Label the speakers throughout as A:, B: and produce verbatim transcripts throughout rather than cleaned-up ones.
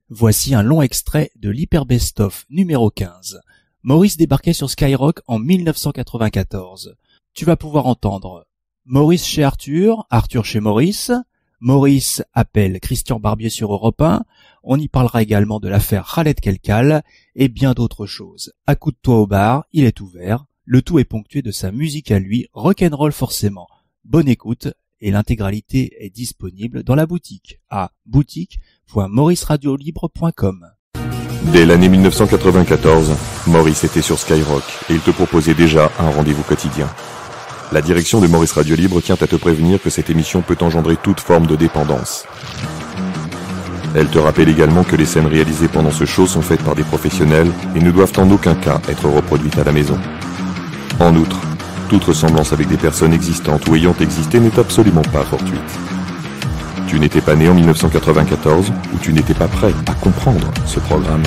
A: Voici un long extrait de l'Hyper Best of numéro quinze. Maurice débarquait sur Skyrock en mille neuf cent quatre-vingt-quatorze. Tu vas pouvoir entendre Maurice chez Arthur, Arthur chez Maurice, Maurice appelle Christian Barbier sur Europe un, on y parlera également de l'affaire Khaled Kelkal et bien d'autres choses. Accoude-toi au bar, il est ouvert, le tout est ponctué de sa musique à lui, rock'n'roll forcément. Bonne écoute et l'intégralité est disponible dans la boutique à boutique point maurice radio libre point com.
B: Dès l'année mille neuf cent quatre-vingt-quatorze, Maurice était sur Skyrock et il te proposait déjà un rendez-vous quotidien. La direction de Maurice Radio Libre tient à te prévenir que cette émission peut engendrer toute forme de dépendance. Elle te rappelle également que les scènes réalisées pendant ce show sont faites par des professionnels et ne doivent en aucun cas être reproduites à la maison. En outre, toute ressemblance avec des personnes existantes ou ayant existé n'est absolument pas fortuite. Tu n'étais pas né en mille neuf cent quatre-vingt-quatorze ou tu n'étais pas prêt à comprendre ce programme.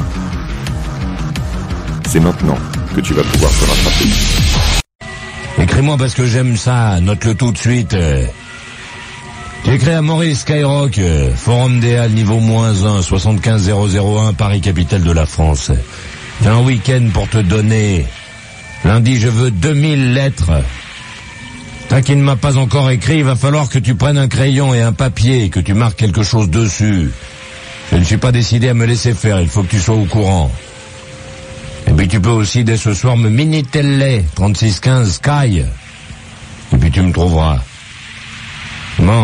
B: C'est maintenant que tu vas pouvoir te rattraper.
C: Écris-moi parce que j'aime ça, note-le tout de suite. J'écris à Maurice Skyrock, Forum des Halles, niveau moins un, soixante-quinze zéro zéro un, Paris, capitale de la France. J'ai un week-end pour te donner. Lundi, je veux deux mille lettres. Toi qui ne m'as pas encore écrit, il va falloir que tu prennes un crayon et un papier et que tu marques quelque chose dessus. Je ne suis pas décidé à me laisser faire, il faut que tu sois au courant. Et puis tu peux aussi dès ce soir me miniteller, trente-six quinze Sky. Et puis tu me trouveras. Bon.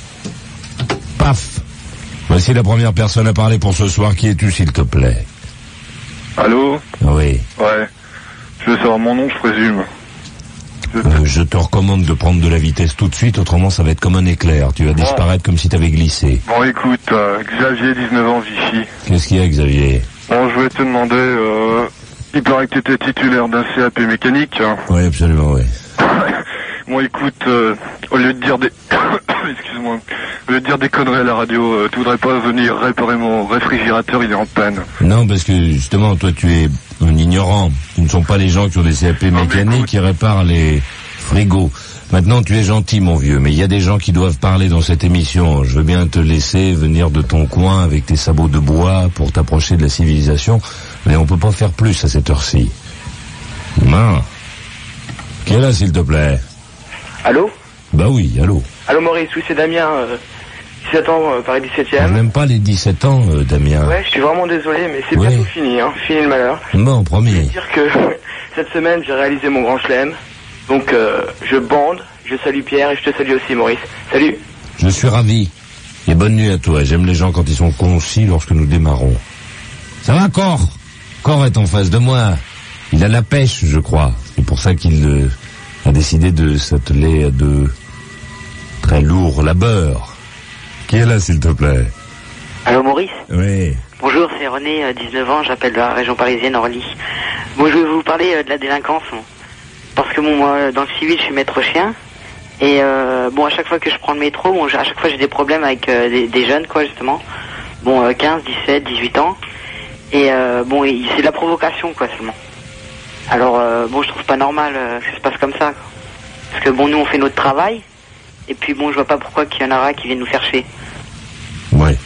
C: Paf. Voici la première personne à parler pour ce soir. Qui es-tu, s'il te plaît?
D: Allô?
C: Oui.
D: Ouais. Je veux savoir mon nom, je présume.
C: Je... Euh, je te recommande de prendre de la vitesse tout de suite, autrement ça va être comme un éclair. Tu vas bon. disparaître comme si t'avais glissé.
D: Bon, écoute, euh, Xavier, dix-neuf ans, Vichy.
C: Qu'est-ce qu'il y a, Xavier?
D: Bon, je voulais te demander, euh, il paraît que t'étais titulaire d'un C A P mécanique.
C: Oui, absolument, oui.
D: Bon, écoute, euh, au lieu de dire des... Excuse-moi. Au lieu de dire des conneries à la radio, euh, tu voudrais pas venir réparer mon réfrigérateur, il est en panne.
C: Non, parce que justement, toi, tu es un ignorant. Ce ne sont pas les gens qui ont des C A P mécaniques qui réparent les frigos. Maintenant, tu es gentil, mon vieux, mais il y a des gens qui doivent parler dans cette émission. Je veux bien te laisser venir de ton coin avec tes sabots de bois pour t'approcher de la civilisation, mais on peut pas faire plus à cette heure-ci. Non. Qui est là, s'il te plaît?
E: Allô?
C: Bah oui, allô.
E: Allô, Maurice, oui, c'est Damien, euh, dix-sept ans, euh, Paris dix-septième.
C: On n'aime pas les dix-sept ans, euh, Damien.
E: Ouais, je suis vraiment désolé, mais c'est
C: oui.
E: bientôt fini, hein, fini le malheur.
C: Bon, promis.
E: Je veux dire que cette semaine, j'ai réalisé mon grand chelem, donc euh, je bande, je salue Pierre et je te salue aussi, Maurice. Salut.
C: Je suis ravi. Et bonne nuit à toi. J'aime les gens quand ils sont concis lorsque nous démarrons. Ça va, Cor? Cor est en face de moi. Il a la pêche, je crois. C'est pour ça qu'il euh, a décidé de s'atteler à de très lourds labeurs. Qui est là, s'il te plaît?
F: Allô, Maurice?
C: Oui.
F: Bonjour, c'est René, euh, dix-neuf ans, j'appelle de la région parisienne, Orly. Bon, je vais vous parler euh, de la délinquance. Hein. Parce que bon, moi, dans le civil, je suis maître chien. Et euh, bon, à chaque fois que je prends le métro, bon, à chaque fois j'ai des problèmes avec euh, des, des jeunes, quoi, justement. Bon, euh, quinze, dix-sept, dix-huit ans. Et euh, bon, c'est de la provocation, quoi, seulement. Alors, euh, bon, je trouve pas normal euh, que ça se passe comme ça, quoi. Parce que bon, nous, on fait notre travail. Et puis bon, je vois pas pourquoi qu'il y en aura qui viennent nous faire chier.
C: Ouais.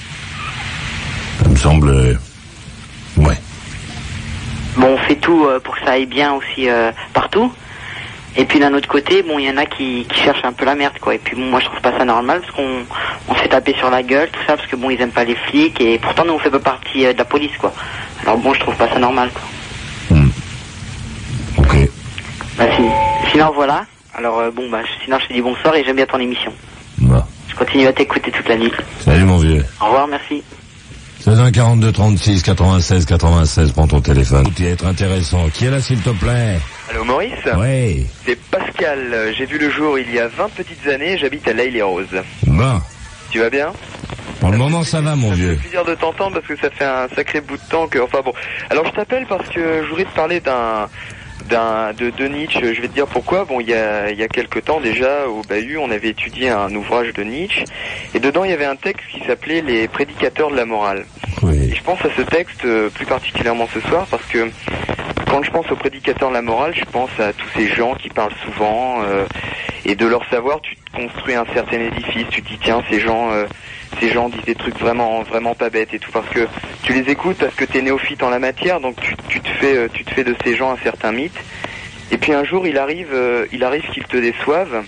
C: Ça me semble... Euh... Ouais.
F: Bon, on fait tout euh, pour que ça aille bien aussi euh, partout. Et puis d'un autre côté, bon, il y en a qui, qui cherchent un peu la merde, quoi. Et puis bon, moi je trouve pas ça normal parce qu'on on se fait taper sur la gueule, tout ça, parce que bon, ils aiment pas les flics et pourtant nous on fait pas partie euh, de la police, quoi. Alors bon, je trouve pas ça normal, quoi.
C: Hmm. Ok.
F: Bah si, sinon voilà. Alors euh, bon, bah sinon je te dis bonsoir et j'aime bien ton émission.
C: Bah.
F: Je continue à t'écouter toute la nuit.
C: Salut mon vieux.
F: Au revoir, merci.
C: seize un quarante-deux trente-six quatre-vingt-seize quatre-vingt-seize, prends ton téléphone. Tout est être intéressant. Qui est là, s'il te plaît?
G: Allô, Maurice?
C: Oui.
G: C'est Pascal. J'ai vu le jour il y a vingt petites années. J'habite à L'Haÿ-les-Roses.
C: Bon.
G: Tu vas bien?
C: Pour le moment, ça va, mon vieux.
G: Ça fait plaisir de t'entendre parce que ça fait un sacré bout de temps que... Enfin bon. Alors, je t'appelle parce que je voudrais te parler d'un... d'un de, de Nietzsche. Je vais te dire pourquoi. Bon, il y a, il y a quelques temps déjà, au Bahut, on avait étudié un ouvrage de Nietzsche. Et dedans, il y avait un texte qui s'appelait « Les prédicateurs de la morale ».
C: Oui.
G: Et je pense à ce texte euh, plus particulièrement ce soir parce que quand je pense aux prédicateurs de la morale, je pense à tous ces gens qui parlent souvent euh, et de leur savoir, tu te construis un certain édifice, tu te dis tiens, ces gens, euh, ces gens disent des trucs vraiment vraiment pas bêtes et tout, parce que tu les écoutes parce que t'es néophyte en la matière, donc tu, tu te fais tu te fais de ces gens un certain mythe. Et puis un jour il arrive euh, il arrive qu'ils te déçoivent.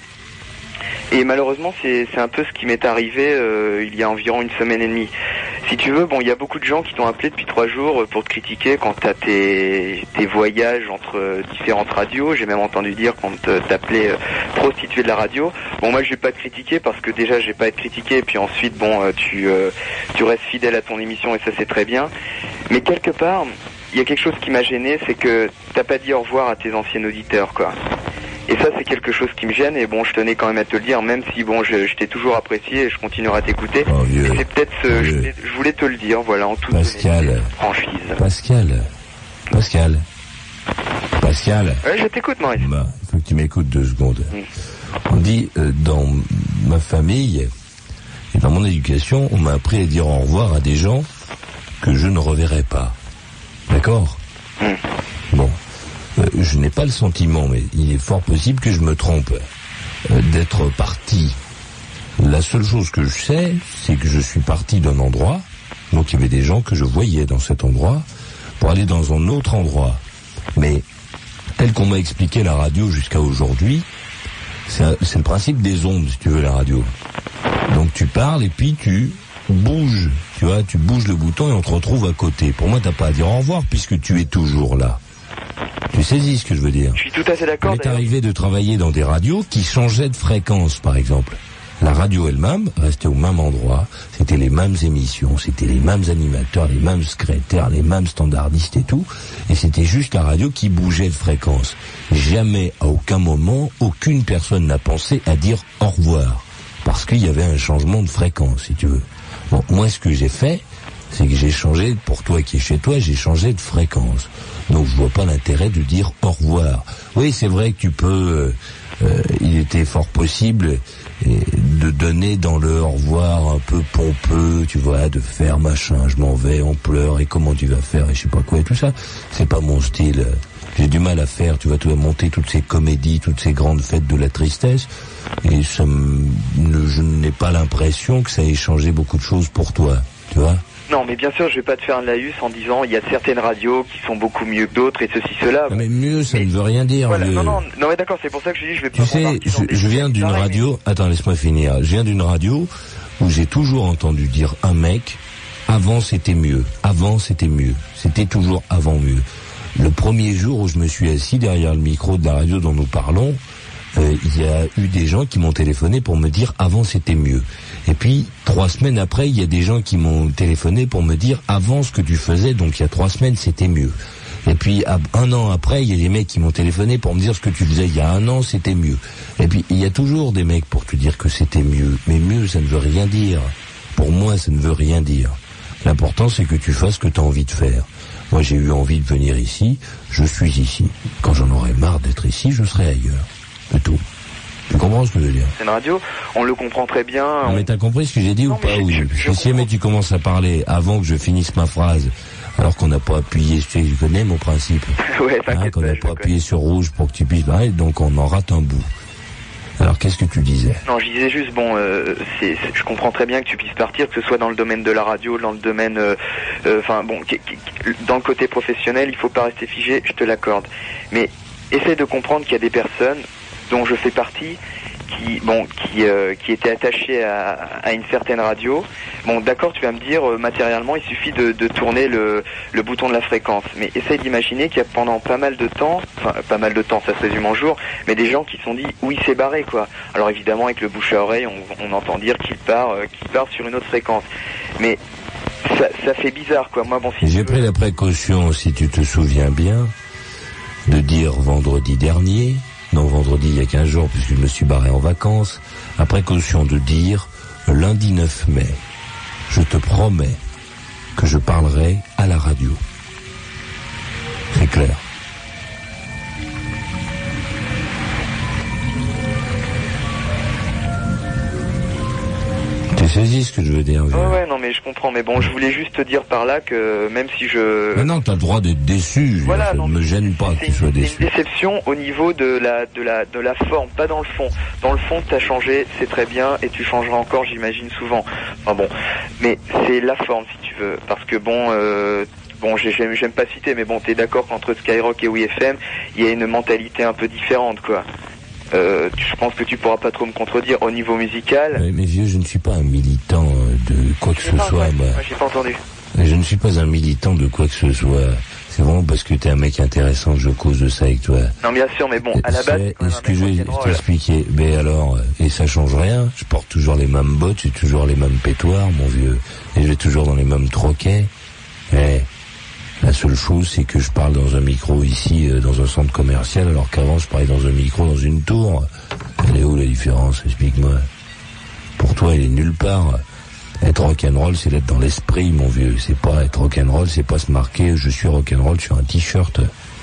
G: Et malheureusement, c'est c'est un peu ce qui m'est arrivé euh, il y a environ une semaine et demie. Si tu veux, bon, il y a beaucoup de gens qui t'ont appelé depuis trois jours pour te critiquer quand t'as tes tes voyages entre différentes radios. J'ai même entendu dire qu'on t'appelait euh, prostituée de la radio. Bon, moi, je vais pas te critiquer parce que déjà, je vais pas être critiqué. Et puis ensuite, bon, euh, tu euh, tu restes fidèle à ton émission et ça, c'est très bien. Mais quelque part, il y a quelque chose qui m'a gêné, c'est que t'as pas dit au revoir à tes anciens auditeurs, quoi. Et ça, c'est quelque chose qui me gêne, et bon, je tenais quand même à te le dire, même si, bon, je, je t'ai toujours apprécié et je continuerai à t'écouter.
C: Oh, vieux.
G: Mais c'est peut-être, ce, je, voulais, je voulais te le dire, voilà, en toute
C: Pascal.
G: franchise.
C: Pascal. Pascal. Pascal.
G: Ouais, je t'écoute, Maurice.
C: Bah, il faut que tu m'écoutes deux secondes. Mm. On dit, euh, dans ma famille et dans mon éducation, on m'a appris à dire au revoir à des gens que je ne reverrai pas. D'accord ? Mm. Bon. Euh, je n'ai pas le sentiment, mais il est fort possible que je me trompe, euh, d'être parti. La seule chose que je sais, c'est que je suis parti d'un endroit, donc il y avait des gens que je voyais dans cet endroit, pour aller dans un autre endroit. Mais, tel qu'on m'a expliqué la radio jusqu'à aujourd'hui, c'est, un, c'est le principe des ondes, si tu veux, la radio. Donc tu parles et puis tu bouges, tu vois, tu bouges le bouton et on te retrouve à côté. Pour moi, t'as pas à dire au revoir puisque tu es toujours là. Tu saisis ce que je veux dire.
G: Je suis tout à fait d'accord.
C: Il est arrivé de travailler dans des radios qui changeaient de fréquence, par exemple. La radio elle-même restait au même endroit, c'était les mêmes émissions, c'était les mêmes animateurs, les mêmes secrétaires, les mêmes standardistes et tout, et c'était juste la radio qui bougeait de fréquence. Jamais, à aucun moment, aucune personne n'a pensé à dire au revoir, parce qu'il y avait un changement de fréquence, si tu veux. Bon, moi, ce que j'ai fait, c'est que j'ai changé, pour toi qui es chez toi, j'ai changé de fréquence. Donc je vois pas l'intérêt de dire au revoir. Oui, c'est vrai que tu peux, euh, euh, il était fort possible et, de donner dans le au revoir un peu pompeux, tu vois, de faire machin, je m'en vais, on pleure, et comment tu vas faire, et je sais pas quoi, et tout ça. C'est pas mon style. J'ai du mal à faire, tu vois, tu vas monter toutes ces comédies, toutes ces grandes fêtes de la tristesse, et ça me, je n'ai pas l'impression que ça ait changé beaucoup de choses pour toi, tu vois.
G: Non, mais bien sûr, je vais pas te faire un laïus en disant il y a certaines radios qui sont beaucoup mieux que d'autres et ceci, cela.
C: Non, mais mieux, ça mais, ne veut rien dire.
G: Voilà,
C: mieux.
G: Non, non, non, mais d'accord, c'est pour ça que je dis je vais pas.
C: Tu sais, je, je viens d'une radio. Mais... Attends, laisse-moi finir. Je viens d'une radio où j'ai toujours entendu dire un mec. Avant, c'était mieux. Avant, c'était mieux. C'était toujours avant mieux. Le premier jour où je me suis assis derrière le micro de la radio dont nous parlons, euh, il y a eu des gens qui m'ont téléphoné pour me dire avant c'était mieux. Et puis, trois semaines après, il y a des gens qui m'ont téléphoné pour me dire avant ce que tu faisais, donc il y a trois semaines, c'était mieux. Et puis, un an après, il y a des mecs qui m'ont téléphoné pour me dire ce que tu faisais il y a un an, c'était mieux. Et puis, il y a toujours des mecs pour te dire que c'était mieux. Mais mieux, ça ne veut rien dire. Pour moi, ça ne veut rien dire. L'important, c'est que tu fasses ce que tu as envie de faire. Moi, j'ai eu envie de venir ici, je suis ici. Quand j'en aurai marre d'être ici, je serai ailleurs. C'est tout. Tu comprends ce que je veux dire?
G: C'est une radio, on le comprend très bien.
C: Non,
G: on...
C: mais t'as compris ce que j'ai dit non, ou pas? Oui. Je, je, je si jamais tu commences à parler avant que je finisse ma phrase, alors qu'on n'a pas appuyé, tu sais, je connais mon principe.
G: Ouais, t'inquiète. Hein,
C: qu'on n'a pas appuyé sur rouge pour que tu puisses parler, donc on en rate un bout. Alors qu'est-ce que tu disais?
G: Non, je disais juste, bon, euh, c'est, c'est, je comprends très bien que tu puisses partir, que ce soit dans le domaine de la radio, dans le domaine, enfin euh, euh, bon, qu- qu- dans le côté professionnel, il faut pas rester figé, je te l'accorde. Mais essaie de comprendre qu'il y a des personnes dont je fais partie, qui, bon, qui, euh, qui étaient attachées à, à une certaine radio. Bon, d'accord, tu vas me dire, euh, matériellement, il suffit de, de tourner le, le bouton de la fréquence. Mais essaye d'imaginer qu'il y a pendant pas mal de temps, enfin, pas mal de temps, ça se résume en jours, mais des gens qui se sont dit, oui, c'est barré, quoi. Alors évidemment, avec le bouche à oreille, on, on entend dire qu'il part, euh, qu'il part sur une autre fréquence. Mais ça, ça fait bizarre, quoi. Moi, bon, si
C: j'ai pris veux... la précaution, si tu te souviens bien, de dire vendredi dernier, non, vendredi il y a quinze jours, puisque je me suis barré en vacances, à précaution de dire lundi neuf mai, je te promets que je parlerai à la radio. C'est clair. Tu saisis ce que je veux dire.
G: Ouais, ouais, non, mais je comprends. Mais bon, je voulais juste te dire par là que même si je...
C: Mais non, t'as le droit d'être déçu.
G: Voilà,
C: ça
G: non,
C: ne me gêne pas que tu sois déçu.
G: C'est une déception au niveau de la, de la, de la forme, pas dans le fond. Dans le fond, t'as changé, c'est très bien, et tu changeras encore, j'imagine, souvent. Enfin bon. Mais c'est la forme, si tu veux. Parce que bon, euh, bon, j'aime, j'aime pas citer, mais bon, t'es d'accord qu'entre Skyrock et W F M, il y a une mentalité un peu différente, quoi. Euh, je pense que tu pourras pas trop me contredire au niveau musical.
C: Ouais, mais vieux, je ne suis pas un militant de quoi que ce
G: pas,
C: soit.
G: ouais,
C: bah,
G: ouais, j'ai pas entendu.
C: Je ne suis pas un militant de quoi que ce soit. C'est vraiment parce que t'es un mec intéressant que je cause de ça avec toi.
G: Non, bien sûr, mais bon, à la base, c'est quand même
C: ce que je vais
G: rock'n'roll.
C: t'expliquer. Mais alors, et ça change rien. Je porte toujours les mêmes bottes, j'ai toujours les mêmes pétoires, mon vieux. Et je vais toujours dans les mêmes troquets. Eh, la seule chose, c'est que je parle dans un micro ici, euh, dans un centre commercial, alors qu'avant, je parlais dans un micro, dans une tour. Elle est où la différence? Explique-moi. Pour toi, elle est nulle part. Être rock'n'roll, c'est d'être dans l'esprit, mon vieux. C'est pas être rock'n'roll, c'est pas se marquer je suis rock'n'roll sur un t-shirt.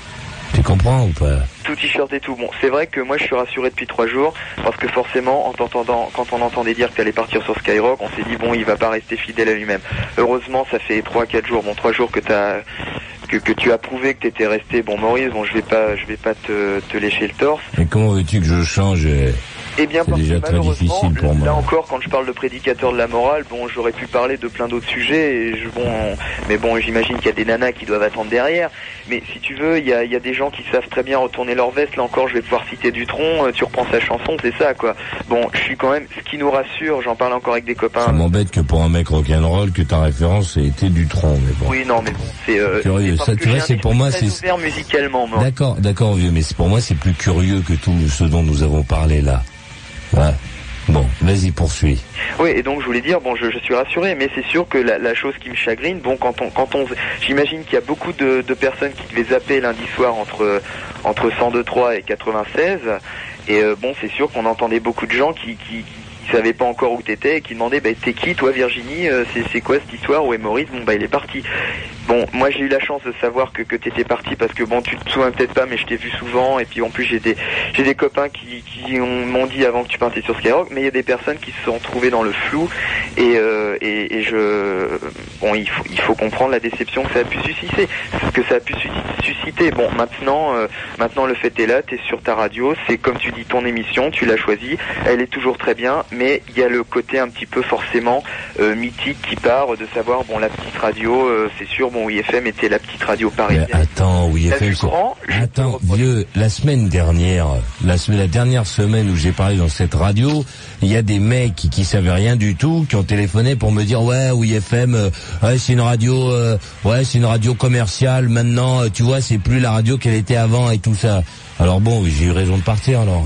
C: Tu comprends ou pas?
G: Tout t-shirt et tout. Bon, c'est vrai que moi je suis rassuré depuis trois jours parce que forcément, en t'entendant, quand on entendait dire que t'allais partir sur Skyrock, on s'est dit bon, il va pas rester fidèle à lui-même. Heureusement, ça fait trois, quatre jours, bon, trois jours que t'as, que, que tu as prouvé que t'étais resté. Bon, Maurice, bon, je vais pas, je vais pas te, te lécher le torse.
C: Et comment veux-tu que je change?
G: Eh bien,
C: c'est
G: parce
C: déjà
G: que
C: très difficile pour moi.
G: Là encore, quand je parle de prédicateur de la morale, bon, j'aurais pu parler de plein d'autres sujets, et je, bon, mais bon, j'imagine qu'il y a des nanas qui doivent attendre derrière. Mais si tu veux, il y a, il y a des gens qui savent très bien retourner leur veste. Là encore, je vais pouvoir citer Dutronc. Euh, tu reprends sa chanson, c'est ça, quoi. Bon, je suis quand même. Ce qui nous rassure, j'en parle encore avec des copains.
C: Ça m'embête que pour un mec rock'n'roll, que ta référence ait été Dutronc, mais bon.
G: Oui, non, mais bon, c'est euh,
C: curieux.
G: C'est
C: ça, tu vois, c'est pour moi, c'est
G: ouvert musicalement, moi.
C: D'accord, d'accord, vieux, mais c'est pour moi, c'est plus curieux que tout ce dont nous avons parlé là. Ouais. Bon, vas-y, poursuis.
G: Oui, et donc je voulais dire, bon, je, je suis rassuré, mais c'est sûr que la, la chose qui me chagrine, bon, quand on, quand on, j'imagine qu'il y a beaucoup de, de personnes qui devaient zapper lundi soir entre entre cent deux trois et quatre-vingt-seize, et euh, bon, c'est sûr qu'on entendait beaucoup de gens qui qui qui savaient pas encore où t'étais et qui demandaient, bah, t'es qui, toi, Virginie, euh, c'est c'est quoi cette histoire? Où est Maurice? Bon, bah, il est parti. Bon, moi j'ai eu la chance de savoir que, que t'étais parti parce que bon, tu te souviens peut-être pas, mais je t'ai vu souvent, et puis en plus j'ai des j'ai des copains qui, qui ont, m'ont dit avant que tu partais sur Skyrock, mais il y a des personnes qui se sont trouvées dans le flou, et, euh, et, et je bon, il faut il faut comprendre la déception que ça a pu susciter, que ça a pu susciter. Bon, maintenant euh, maintenant le fait est là, t'es sur ta radio, c'est comme tu dis ton émission, tu l'as choisie, elle est toujours très bien, mais il y a le côté un petit peu forcément euh, mythique qui part de savoir bon, la petite radio, euh, c'est sûr, bon, W F M était la petite radio parisienne.
C: Mais attends, W F M, c'est... Attends, vieux, la semaine dernière, la, la dernière semaine où j'ai parlé dans cette radio, il y a des mecs qui, qui savaient rien du tout, qui ont téléphoné pour me dire, ouais, W F M, euh, ouais, c'est une radio, euh, ouais, c'est une radio commerciale, maintenant, euh, tu vois, c'est plus la radio qu'elle était avant et tout ça. Alors bon, j'ai eu raison de partir, alors.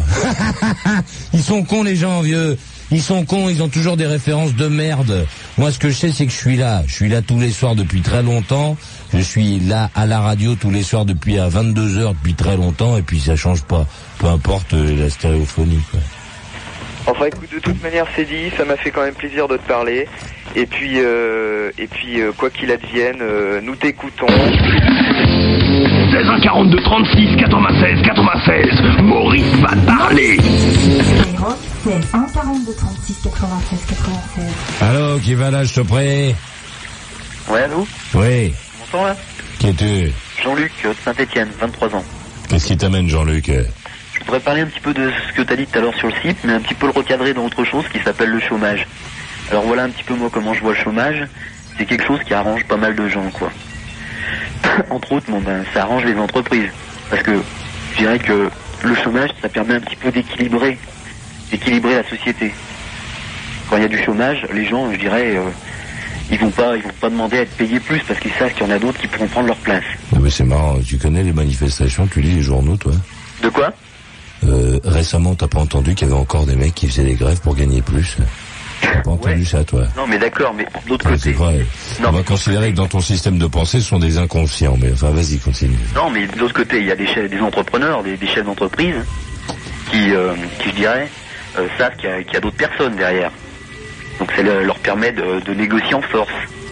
C: Ils sont cons, les gens, vieux. Ils sont cons, ils ont toujours des références de merde. Moi, ce que je sais, c'est que je suis là. Je suis là tous les soirs depuis très longtemps. Je suis là à la radio tous les soirs depuis à vingt-deux heures depuis très longtemps. Et puis, ça change pas. Peu importe euh, la stéréophonie, quoi.
G: Enfin, écoute, de toute manière, c'est dit. Ça m'a fait quand même plaisir de te parler. Et puis, euh, et puis, euh, quoi qu'il advienne, euh, nous t'écoutons.
H: seize un quarante-deux trente-six quatre-vingt-seize quatre-vingt-seize. Maurice va te parler.
I: Skyrock, seize un quarante-deux trente-six quatre-vingt-seize quatre-vingt-seize.
C: Allô, qui va là, je te prie?
J: Ouais, allô?
C: Oui.
J: Tu m'entends là?
C: Qui es-tu?
J: Jean-Luc, de Saint-Etienne, vingt-trois ans.
C: Qu'est-ce qui t'amène, Jean-Luc?
J: Je voudrais parler un petit peu de ce que t'as dit tout à l'heure sur le site, mais un petit peu le recadrer dans autre chose qui s'appelle le chômage. Alors voilà un petit peu moi comment je vois le chômage. C'est quelque chose qui arrange pas mal de gens, quoi. Entre autres, bon, ben, ça arrange les entreprises. Parce que je dirais que le chômage, ça permet un petit peu d'équilibrer, d'équilibrer la société. Quand il y a du chômage, les gens, je dirais, euh, ils vont pas, ils vont pas demander à être payés plus parce qu'ils savent qu'il y en a d'autres qui pourront prendre leur place.
C: Non mais c'est marrant, tu connais les manifestations, tu lis les journaux, toi?
J: De quoi?
C: Euh, récemment, t'as pas entendu qu'il y avait encore des mecs qui faisaient des grèves pour gagner plus? T'as pas entendu ouais. ça, toi?
J: Non, mais d'accord, mais de l'autre côté...
C: C'est vrai. Non, on va considérer que dans ton système de pensée, ce sont des inconscients, mais enfin, vas-y, continue.
J: Non, mais de l'autre côté, il y a des, chefs, des entrepreneurs, des, des chefs d'entreprise, qui, euh, qui, je dirais, euh, savent qu'il y a, qu'il y a d'autres personnes derrière. Donc ça leur permet de, de négocier en force.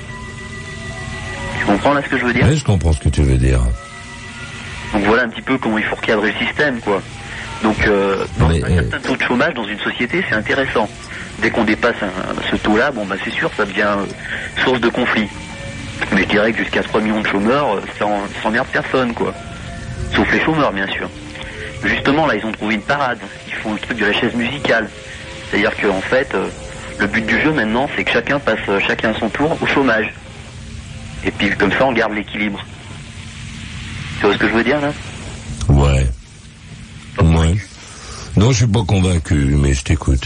J: Tu comprends, là, ce que je veux dire?
C: Oui, je comprends ce que tu veux dire.
J: Donc voilà un petit peu comment il faut recadrer le système, quoi. Donc, euh, dans
C: mais,
J: un certain taux de chômage dans une société, c'est intéressant. dès qu'on dépasse un, ce taux-là, bon bah c'est sûr, ça devient euh, source de conflit. Mais je dirais que jusqu'à trois millions de chômeurs, euh, ça, en, ça emmerde personne, quoi. Sauf les chômeurs, bien sûr. Justement, là, ils ont trouvé une parade. Ils font le truc de la chaise musicale. C'est-à-dire qu'en fait, euh, le but du jeu maintenant, c'est que chacun passe euh, chacun à son tour au chômage. Et puis comme ça, on garde l'équilibre. Tu vois ce que je veux dire, là?
C: Ouais. Ouais. Non, je suis pas convaincu, mais je t'écoute.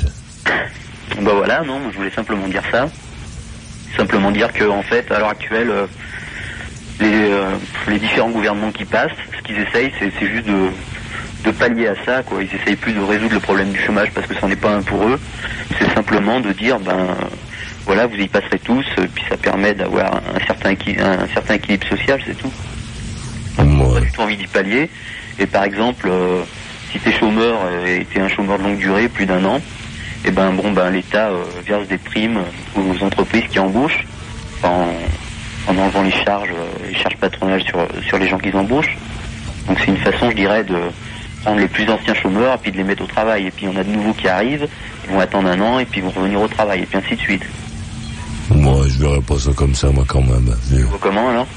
J: Bah voilà, non, je voulais simplement dire ça. Simplement dire que, en fait, à l'heure actuelle, euh, les, euh, les différents gouvernements qui passent, ce qu'ils essayent, c'est, c'est juste de, de pallier à ça, quoi. Ils essayent plus de résoudre le problème du chômage parce que c'en est pas un pour eux. C'est simplement de dire, ben, voilà, vous y passerez tous, puis ça permet d'avoir un certain, équi- un certain équilibre social, c'est tout. Donc, on n'a pas du tout envie d'y pallier. Et par exemple, euh, si t'es chômeur et t'es un chômeur de longue durée, plus d'un an, et ben bon ben l'État euh, verse des primes aux entreprises qui embauchent en, en enlevant les charges, euh, les charges patronales sur sur les gens qu'ils embauchent. Donc c'est une façon, je dirais, de prendre les plus anciens chômeurs et puis de les mettre au travail. Et puis il y en a de nouveaux qui arrivent, ils vont attendre un an et puis ils vont revenir au travail et puis ainsi de suite.
C: Moi, je verrais pas ça comme ça, moi, quand même.
J: Tu vois comment, alors?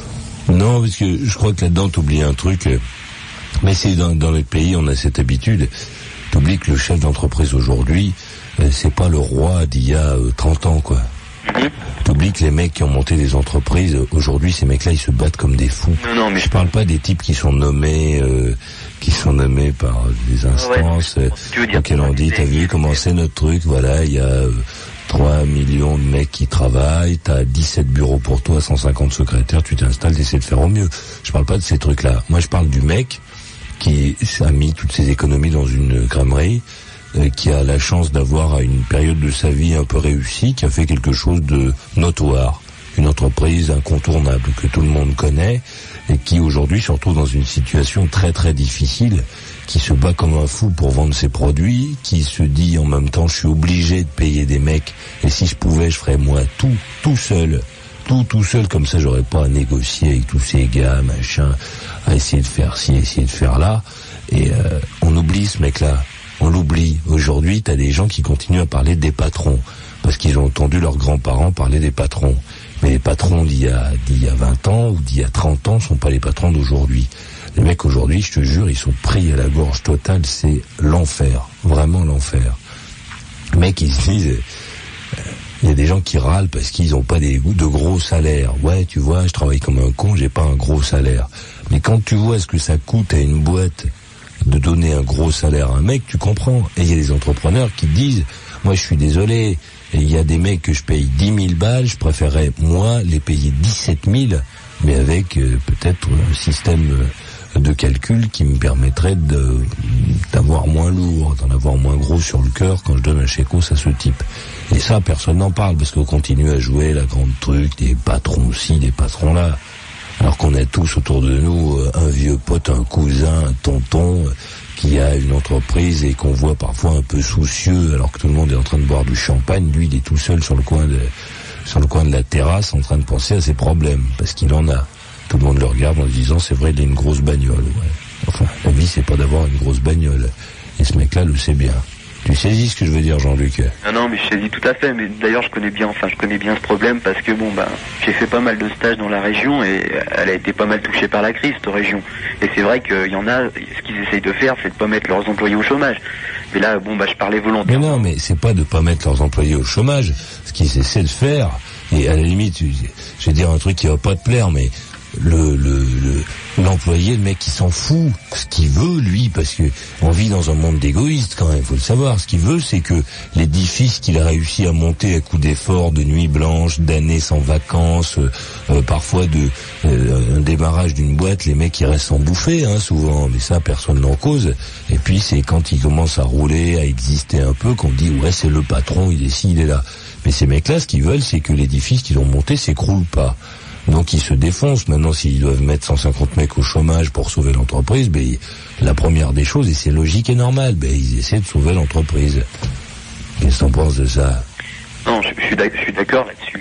C: Non, parce que je crois que là-dedans, t'oublies un truc. Mais c'est dans, dans les pays, on a cette habitude. T'oublies que le chef d'entreprise aujourd'hui, euh, c'est pas le roi d'il y a euh, trente ans, quoi. Mmh. T'oublies que les mecs qui ont monté des entreprises, euh, aujourd'hui, ces mecs-là, ils se battent comme des fous.
J: Non, non, mais
C: je parle pas des types qui sont nommés, euh, qui sont nommés par des instances, ah ouais, euh, auxquelles on dit, t'as vu comment c'est notre truc, voilà, il y a euh, trois millions de mecs qui travaillent, t'as dix-sept bureaux pour toi, cent cinquante secrétaires, tu t'installes, t'essaies de faire au mieux. Je parle pas de ces trucs-là. Moi, je parle du mec qui a mis toutes ses économies dans une crèmerie, euh, qui a la chance d'avoir à une période de sa vie un peu réussie, qui a fait quelque chose de notoire, une entreprise incontournable que tout le monde connaît, et qui aujourd'hui se retrouve dans une situation très très difficile, qui se bat comme un fou pour vendre ses produits, qui se dit en même temps je suis obligé de payer des mecs, et si je pouvais je ferais moi tout, tout seul, tout tout seul, comme ça j'aurais pas à négocier avec tous ces gars, machin, à essayer de faire ci, essayer de faire là, et euh, on oublie ce mec-là, on l'oublie. Aujourd'hui, t'as des gens qui continuent à parler des patrons, parce qu'ils ont entendu leurs grands-parents parler des patrons. Mais les patrons d'il y a, d'il y a vingt ans ou d'il y a trente ans sont pas les patrons d'aujourd'hui. Les mecs aujourd'hui, je te jure, ils sont pris à la gorge totale, c'est l'enfer, vraiment l'enfer. Les mecs, ils se disent... Euh, il y a des gens qui râlent parce qu'ils n'ont pas des, de gros salaires. Ouais, tu vois, je travaille comme un con, j'ai pas un gros salaire. Mais quand tu vois ce que ça coûte à une boîte de donner un gros salaire à un mec, tu comprends. Et il y a des entrepreneurs qui disent, moi je suis désolé, et il y a des mecs que je paye dix mille balles, je préférerais, moi, les payer dix-sept mille, mais avec euh, peut-être un système de calcul qui me permettrait de, d'avoir moins lourd, d'en avoir moins gros sur le cœur quand je donne un chèque-os à ce type. Et ça, personne n'en parle, parce qu'on continue à jouer la grande truc, des patrons ci, des patrons là. Alors qu'on a tous autour de nous un vieux pote, un cousin, un tonton, qui a une entreprise et qu'on voit parfois un peu soucieux, alors que tout le monde est en train de boire du champagne. Lui, il est tout seul sur le coin de, sur le coin de la terrasse, en train de penser à ses problèmes, parce qu'il en a. Tout le monde le regarde en se disant, c'est vrai, il a une grosse bagnole, ouais. Enfin, la vie, c'est pas d'avoir une grosse bagnole. Et ce mec-là le sait bien. Tu saisis ce que je veux dire, Jean-Luc?
J: Non, non, mais je saisis tout à fait. Mais d'ailleurs, je connais bien, enfin, je connais bien ce problème parce que bon, ben, j'ai fait pas mal de stages dans la région et elle a été pas mal touchée par la crise, cette région. Et c'est vrai qu'il y en a, ce qu'ils essayent de faire, c'est de pas mettre leurs employés au chômage. Mais là, bon, bah, je parlais volontairement.
C: Mais non, mais c'est pas de pas mettre leurs employés au chômage. Ce qu'ils essaient de faire, et à la limite, je vais dire un truc qui va pas te plaire, mais le, le, le, l'employé, le mec qui s'en fout, ce qu'il veut, lui, parce que on vit dans un monde d'égoïstes quand même, faut le savoir. Ce qu'il veut, c'est que l'édifice qu'il a réussi à monter à coups d'efforts, de nuits blanches, d'années sans vacances, euh, parfois de euh, un démarrage d'une boîte, les mecs ils restent sans bouffer, hein, souvent, mais ça personne n'en cause. Et puis c'est quand ils commencent à rouler, à exister un peu, qu'on dit ouais c'est le patron, il est ici, il est là. Mais ces mecs-là, ce qu'ils veulent, c'est que l'édifice qu'ils ont monté s'écroule pas. Donc ils se défoncent. Maintenant, s'ils doivent mettre cent cinquante mecs au chômage pour sauver l'entreprise, ben, la première des choses, et c'est logique et normal, ben, ils essaient de sauver l'entreprise. Qu'est-ce que t'en penses de ça?
J: Non, je, je suis d'accord là-dessus. Je suis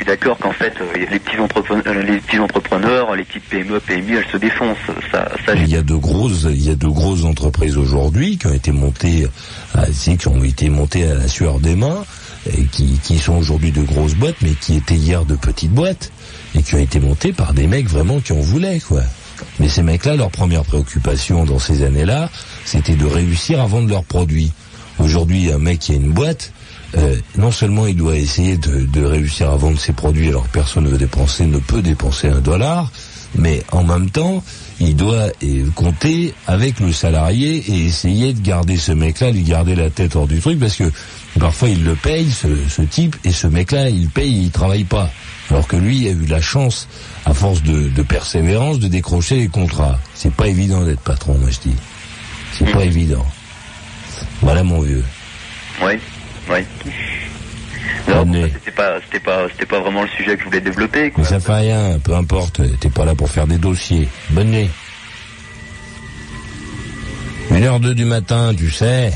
J: suis d'accord qu'en fait, euh, les petits entrepreneurs, les petits entrepreneurs, les petites P M E, P M I, elles se défoncent. Ça, ça,
C: il y a de grosses, il y a de grosses entreprises aujourd'hui qui ont été montées, à, qui ont été montées à la sueur des mains, et qui, qui sont aujourd'hui de grosses boîtes, mais qui étaient hier de petites boîtes, et qui ont été montées par des mecs vraiment qui en voulaient, quoi. Mais ces mecs-là, leur première préoccupation dans ces années-là, c'était de réussir à vendre leurs produits. Aujourd'hui, un mec qui a une boîte, euh, non seulement il doit essayer de, de réussir à vendre ses produits alors que personne ne veut dépenser, ne peut dépenser un dollar, mais en même temps, il doit euh, compter avec le salarié et essayer de garder ce mec-là, lui garder la tête hors du truc, parce que parfois il le paye, ce, ce type, et ce mec-là, il paye, il travaille pas. Alors que lui a eu la chance, à force de, de persévérance, de décrocher les contrats. C'est pas évident d'être patron, moi je dis. C'est mmh. pas évident. Voilà mon vieux.
J: Oui, oui. Non, bon, c'était pas, c'était pas, c'était pas vraiment le sujet que je voulais développer, quoi.
C: Mais ça fait rien, peu importe. T'es pas là pour faire des dossiers. Bonne nuit. une heure deux du matin, tu sais.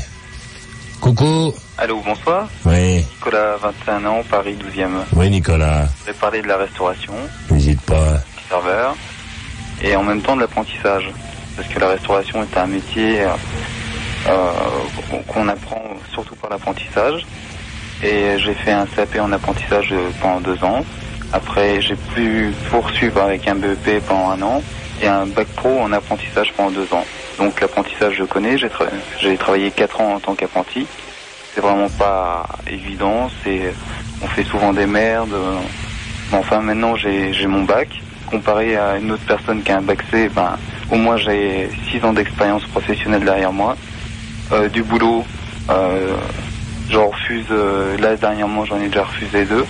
C: Coucou.
K: Allô, bonsoir.
C: Oui.
K: Nicolas, vingt et un ans, Paris douzième.
C: Oui, Nicolas.
K: Je voudrais parler de la restauration.
C: N'hésite pas.
K: Serveur. Et en même temps de l'apprentissage. Parce que la restauration est un métier euh, qu'on apprend surtout par l'apprentissage. Et j'ai fait un C A P en apprentissage pendant deux ans. Après, j'ai pu poursuivre avec un B E P pendant un an. Et un bac pro en apprentissage pendant deux ans. Donc l'apprentissage, je connais. J'ai, tra- j'ai travaillé quatre ans en tant qu'apprenti. C'est vraiment pas évident, c'est, on fait souvent des merdes. Mais enfin, maintenant, j'ai, j'ai mon bac. Comparé à une autre personne qui a un bac C, ben, au moins j'ai six ans d'expérience professionnelle derrière moi. Euh, du boulot, euh, j'en refuse, euh, là, dernièrement, j'en ai déjà refusé deux.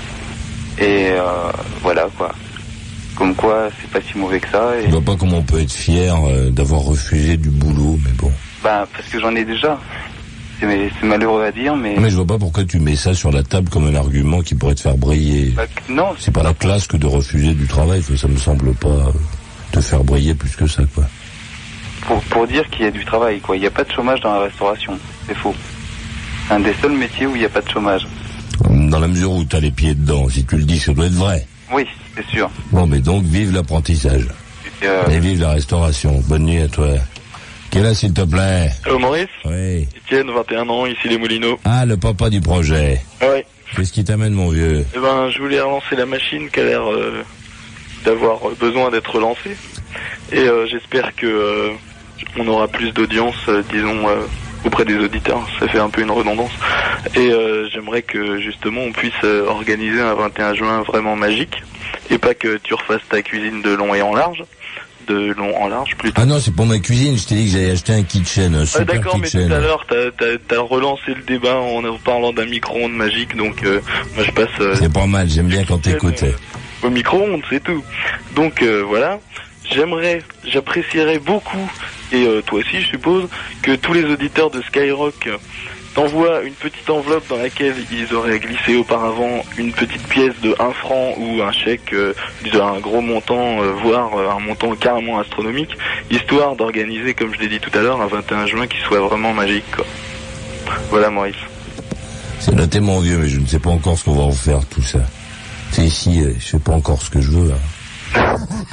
K: Et euh, voilà, quoi. Comme quoi, c'est pas si mauvais que ça. Et...
C: Je vois pas comment on peut être fier euh, d'avoir refusé du boulot, mais bon.
K: Ben, parce que j'en ai déjà. C'est, c'est malheureux à dire, mais...
C: Mais je vois pas pourquoi tu mets ça sur la table comme un argument qui pourrait te faire briller.
K: Bah, non.
C: C'est pas la classe que de refuser du travail, ça me semble pas te faire briller plus que ça, quoi.
K: Pour, pour dire qu'il y a du travail, quoi. Il n'y a pas de chômage dans la restauration. C'est faux. C'est un des seuls métiers où il n'y a pas de chômage.
C: Dans la mesure où t'as les pieds dedans, si tu le dis, ça doit être vrai.
K: Oui, c'est sûr.
C: Bon, mais donc, vive l'apprentissage. Et, euh... Et vive la restauration. Bonne nuit à toi. Quel est, s'il te plaît?
L: Allô, Maurice?
C: Oui.
L: Étienne, vingt et un ans, ici les Moulineaux.
C: Ah, le papa du projet.
L: Oui.
C: Qu'est-ce qui t'amène, mon vieux?
L: Eh ben, je voulais relancer la machine qui a l'air euh, d'avoir besoin d'être relancée. Et euh, j'espère que euh, on aura plus d'audience, euh, disons, euh, auprès des auditeurs. Ça fait un peu une redondance. Et euh, j'aimerais que, justement, on puisse euh, organiser un vingt et un juin vraiment magique. Et pas que tu refasses ta cuisine de long et en large. De long en large plutôt.
C: Ah non, c'est pour ma cuisine, je t'ai dit que j'allais acheter un kitchen, un super
L: ah, d'accord,
C: kitchen.
L: Mais tout à l'heure, t'as, t'as, t'as relancé le débat en parlant d'un micro-ondes magique, donc euh, moi je passe... Euh,
C: c'est pas mal, j'aime bien quand t'écoutes.
L: Euh, au micro-ondes, c'est tout. Donc euh, voilà, j'aimerais, j'apprécierais beaucoup, et euh, toi aussi je suppose, que tous les auditeurs de Skyrock t'envoient une petite enveloppe dans laquelle ils auraient glissé auparavant une petite pièce de un franc ou un chèque euh, d'un gros montant, euh, voire euh, un montant carrément astronomique, histoire d'organiser, comme je l'ai dit tout à l'heure, un vingt et un juin qui soit vraiment magique, quoi. Voilà, Maurice.
C: C'est noté, mon vieux, mais je ne sais pas encore ce qu'on va en faire, tout ça. C'est ici, euh, je sais pas encore ce que je veux, hein.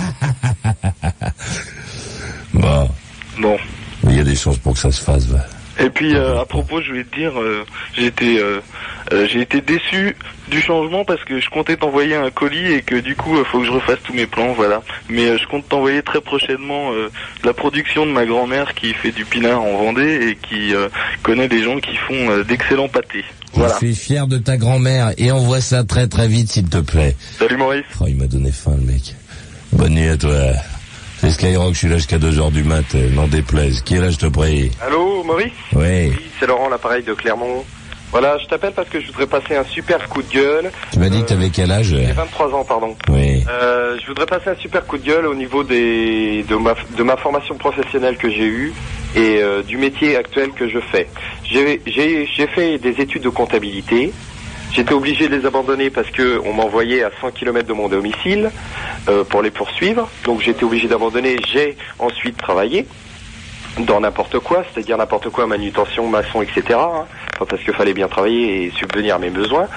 C: Bon.
L: Bon.
C: Mais il y a des chances pour que ça se fasse, va.
L: Et puis euh, à propos, je voulais te dire, euh, j'ai été, euh, euh, j'ai été déçu du changement parce que je comptais t'envoyer un colis et que du coup, il euh, faut que je refasse tous mes plans, voilà. Mais euh, je compte t'envoyer très prochainement euh, la production de ma grand-mère qui fait du pinard en Vendée et qui euh, connaît des gens qui font euh, d'excellents pâtés. Voilà.
C: Je suis fier de ta grand-mère et envoie ça très très vite, s'il te plaît.
L: Salut Maurice.
C: Oh, il m'a donné faim, le mec. Bonne nuit à toi. C'est Skyrock, je suis là jusqu'à deux heures du mat, n'en déplaise. Qui est là, je te prie?
M: Allô, Maurice?
C: Oui.
M: Oui, c'est Laurent, l'appareil de Clermont. Voilà, je t'appelle parce que je voudrais passer un super coup de gueule.
C: Tu m'as dit euh, que t'avais quel âge?
M: J'ai vingt-trois ans, pardon.
C: Oui.
M: Euh, je voudrais passer un super coup de gueule au niveau des, de ma, de ma formation professionnelle que j'ai eue et euh, du métier actuel que je fais. J'ai, j'ai, j'ai fait des études de comptabilité. J'étais obligé de les abandonner parce que on m'envoyait à cent kilomètres de mon domicile euh, pour les poursuivre. Donc j'étais obligé d'abandonner. J'ai ensuite travaillé dans n'importe quoi, c'est-à-dire n'importe quoi, manutention, maçon, et cetera. Hein, parce qu'il fallait bien travailler et subvenir à mes besoins.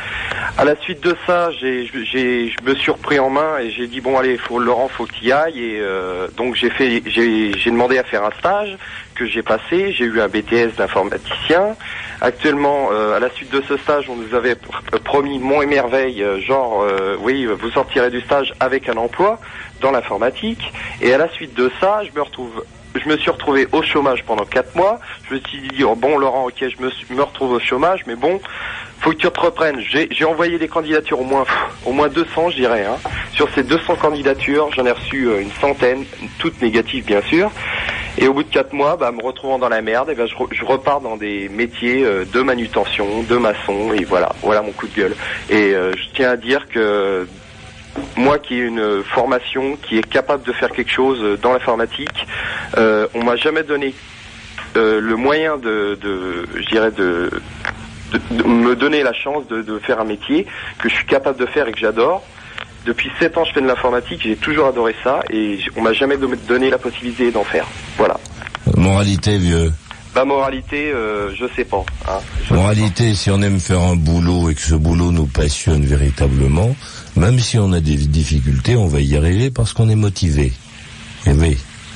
M: À la suite de ça, j'ai, j'ai, je me suis repris en main et j'ai dit bon allez, faut, Laurent, faut que tu y ailles. Et euh, donc j'ai fait, j'ai, j'ai demandé à faire un stage que j'ai passé. J'ai eu un B T S d'informaticien. Actuellement, euh, à la suite de ce stage, on nous avait pr- promis Mont et Merveille, euh, genre euh, oui, vous sortirez du stage avec un emploi dans l'informatique. Et à la suite de ça, je me retrouve. Je me suis retrouvé au chômage pendant quatre mois. Je me suis dit, oh, bon Laurent, ok, je me, suis, me retrouve au chômage, mais bon, faut que tu te reprennes. J'ai, j'ai envoyé des candidatures, au moins, pff, au moins deux cents, je dirais. Hein. Sur ces deux cents candidatures, j'en ai reçu euh, une centaine, toutes négatives bien sûr. Et au bout de quatre mois, bah, me retrouvant dans la merde, et ben, je, re, je repars dans des métiers euh, de manutention, de maçon, et voilà, voilà mon coup de gueule. Et euh, je tiens à dire que moi qui ai une formation, qui est capable de faire quelque chose dans l'informatique, euh, on m'a jamais donné euh, le moyen de, de je dirais, de, de, de me donner la chance de, de faire un métier que je suis capable de faire et que j'adore. Depuis sept ans, je fais de l'informatique, j'ai toujours adoré ça et on m'a jamais donné la possibilité d'en faire. Voilà.
C: Moralité, vieux.
M: Bah, moralité, euh, je sais pas. Hein. Je
C: Moralité, si on aime faire un boulot et que ce boulot nous passionne véritablement, même si on a des difficultés, on va y arriver parce qu'on est motivé. Eh oui.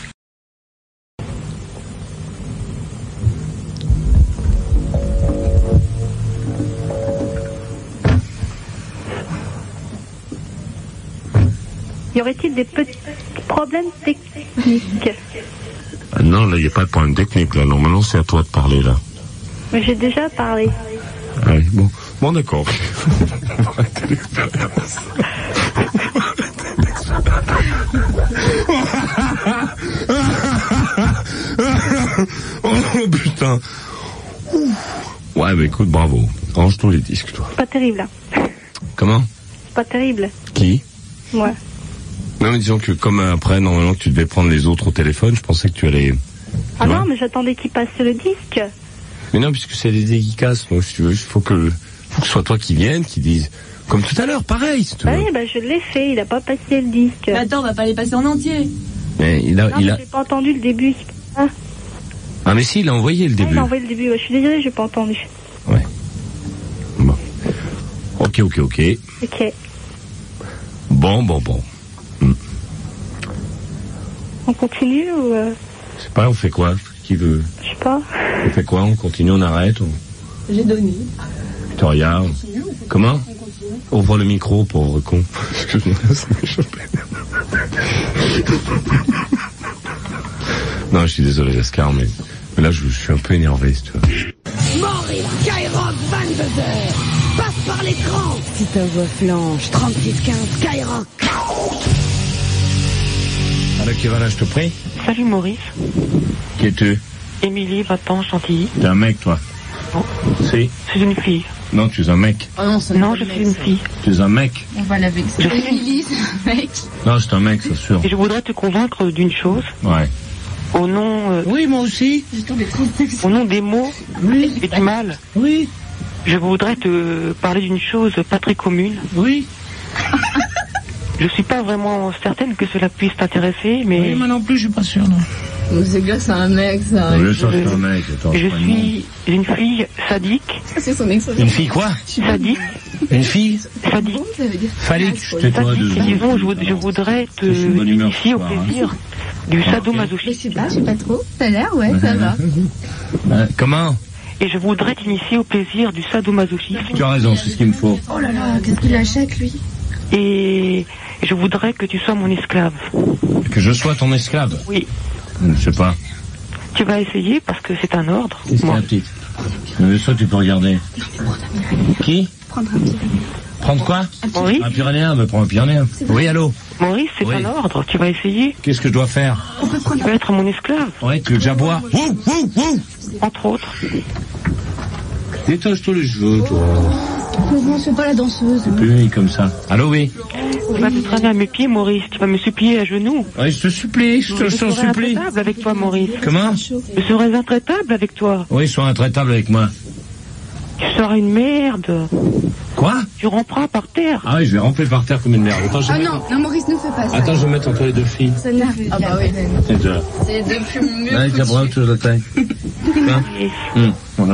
N: Y aurait-il des petits problèmes techniques?
C: Ah non, là, il n'y a pas de problème technique, là. Normalement, c'est à toi de parler, là.
N: Mais j'ai déjà parlé.
C: Ah oui, bon. Bon, d'accord. Oh, putain. Ouais, bah écoute, bravo. Range tous les disques, toi.
N: Pas terrible, là.
C: Comment?
N: Pas terrible.
C: Qui?
N: Ouais.
C: Non, mais disons que comme après, normalement, tu devais prendre les autres au téléphone, je pensais que tu allais... Tu
N: ah
C: vois?
N: non, mais j'attendais qu'il passe le disque.
C: Mais non, puisque c'est des dédicaces, moi, si tu veux, il faut que, faut que ce soit toi qui vienne, qui dise... Comme tout à l'heure, pareil, si tu veux.
N: Oui, bah je l'ai fait, il a pas passé le disque.
O: Mais attends, on va pas les passer en entier.
C: Mais il a...
N: Non,
C: il
N: mais
C: a...
N: j'ai pas entendu le début. Ah,
C: ah mais si, il a envoyé le
N: ah,
C: début.
N: il a envoyé le début, ouais, je suis désolée, j'ai pas entendu.
C: Ouais. Bon. Ok, ok, ok.
N: Ok.
C: Bon, bon, bon.
N: On continue ou... Euh...
C: Je sais pas, on fait quoi? Qui veut?
N: Je sais pas.
C: On fait quoi? On continue, on arrête? On...
O: J'ai donné.
C: Tu te regardes. Comment? Ouvre le micro, pauvre con. Non, je suis désolé, Lascar, mais, mais là, je, je suis un peu énervé, si tu veux.
P: Maurice Skyrock, vingt-deux heures. Passe par l'écran. Si ta voix flanche, trente-six quinze Skyrock.
C: Alors, qui va là, je te prie?
Q: Salut Maurice.
C: Qui es-tu?
Q: Émilie, vingt ans, Chantilly.
C: T'es un mec, toi?
Q: Non.
C: Si.
Q: C'est une fille.
C: Non, tu es un mec.
O: Oh non, ça
Q: non je suis une fille.
C: Tu es un mec.
O: On va la vexer.
Q: Je suis
O: Émilie, c'est un mec.
C: Non, c'est un mec, c'est sûr.
Q: Et je voudrais te convaincre d'une chose.
C: Ouais.
Q: Au nom... Euh,
O: oui, moi aussi.
Q: Au nom des mots
O: oui.
Q: et du mal.
O: Oui.
Q: Je voudrais te parler d'une chose pas très commune.
O: Oui.
Q: Je suis pas vraiment certaine que cela puisse t'intéresser, mais...
O: Oui, moi non plus, je suis pas sûr, non. C'est que là, c'est un mec, ça.
C: Oui, ça, c'est un mec. Attends,
Q: je suis une fille sadique.
O: Ça, c'est son ex.
C: Une fille quoi?
Q: Sadique.
C: Une fille
Q: Sadique.
C: Phallique, je tais-toi de...
Q: Disons, je, je voudrais te initier au plaisir hein. du sadomasochisme.
O: Je sais pas, je sais pas trop. Ça a l'air, ouais, ça va.
C: Euh, comment?
Q: Et je voudrais t'initier au plaisir du sadomasochisme.
C: Tu as raison, c'est ce qu'il me faut.
O: Oh là là, qu'est-ce qu'il achète, lui?
Q: Et je voudrais que tu sois mon esclave.
C: Que je sois ton esclave?
Q: Oui.
C: Je sais pas.
Q: Tu vas essayer parce que c'est un ordre.
C: Qu'est-ce qu'il y a, petite? Mais ça, tu peux regarder. Qui?
O: Prendre un pyrénéen.
C: Prendre quoi?
Q: Maurice.
C: Un pyrénéen, mais prends un pyrénéen. Oui, allô?
Q: Maurice, c'est
C: oui.
Q: un ordre. Tu vas essayer.
C: Qu'est-ce que je dois faire?
O: On peut prendre
Q: tu vas être mon esclave.
C: Ouais, tu veux que j'aboie? Wouh, wouh, wouh.
Q: Entre autres.
C: Détache-toi les cheveux, toi.
O: Non, c'est pas la danseuse.
C: C'est plus comme ça. Allô, oui?
Q: Tu vas te traîner à mes pieds, Maurice. Tu vas me supplier à genoux.
C: Oui, je te supplie, je te
Q: je
C: supplie.
Q: serai intraitable avec toi, Maurice.
C: Comment?
Q: Je serai intraitable avec toi.
C: Oui, sois intraitable avec moi.
Q: Tu seras une merde.
C: Quoi?
Q: Tu ramperas par terre.
C: Ah oui, je vais ramper par terre comme une merde. Attends, je
O: ah
C: vais
O: non,
C: mettre...
O: non, Maurice, ne fais pas ça.
C: Attends, je vais mettre entre les deux filles.
O: Ça nerve. Ah bah oui.
C: C'est deux.
O: C'est les deux plus mieux.
C: Allez, tiens, bras autour de la taille. Hein? Hum, voilà.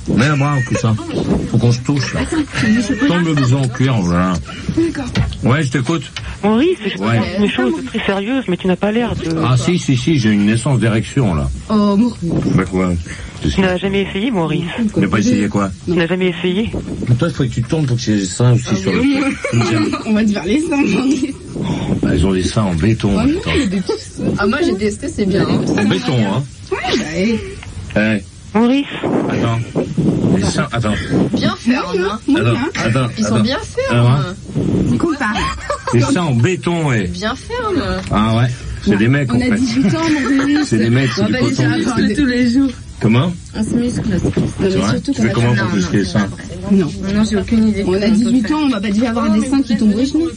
C: Mets un bras au coussin. Faut qu'on se touche, là. Tombe le blouson en cuir, voilà.
N: D'accord.
C: Ouais, je t'écoute.
Q: Maurice, je
C: Ouais.
Q: te dis une chose très sérieuse, mais tu n'as pas l'air de...
C: Ah, si, si, si, j'ai une naissance d'érection, là.
N: Oh, Maurice.
C: Bah quoi?
Q: Tu n'as jamais essayé, Maurice?
C: Tu n'as pas essayé quoi?
Q: Tu n'as jamais essayé?
C: Toi, il faut que tu tournes pour que j'ai les seins aussi sur le truc.
N: On va te faire les seins, Maurice.
C: Bah, ils ont des seins en béton.
N: Oh, non,
C: putain.
N: il y a des petits seins. Ah, moi j'ai testé, c'est bien.
C: En béton, hein.
N: Ouais, bah, eh.
C: Eh,
Q: Maurice,
C: attends. Les seins, attends.
N: Bien ferme, hein.
C: Attends, attends,
N: Ils sont
C: attends.
N: bien
C: Alors,
N: fermes.
C: hein,
N: Compare.
C: les seins en béton, ouais.
N: Bien ferme.
C: Ah ouais, c'est des mecs, en
N: On a
C: fait.
N: dix-huit ans, Maurice.
C: C'est des mecs, c'est
N: On
C: du
N: va les
C: coton.
N: faire parler tous les jours.
C: Comment?
N: On se muscle. Non,
C: C'est vrai? Tu fais comment pour muscler les seins?
N: Non, non, j'ai aucune idée. On a dix-huit ans, on va pas déjà avoir des seins qui tombent au genou.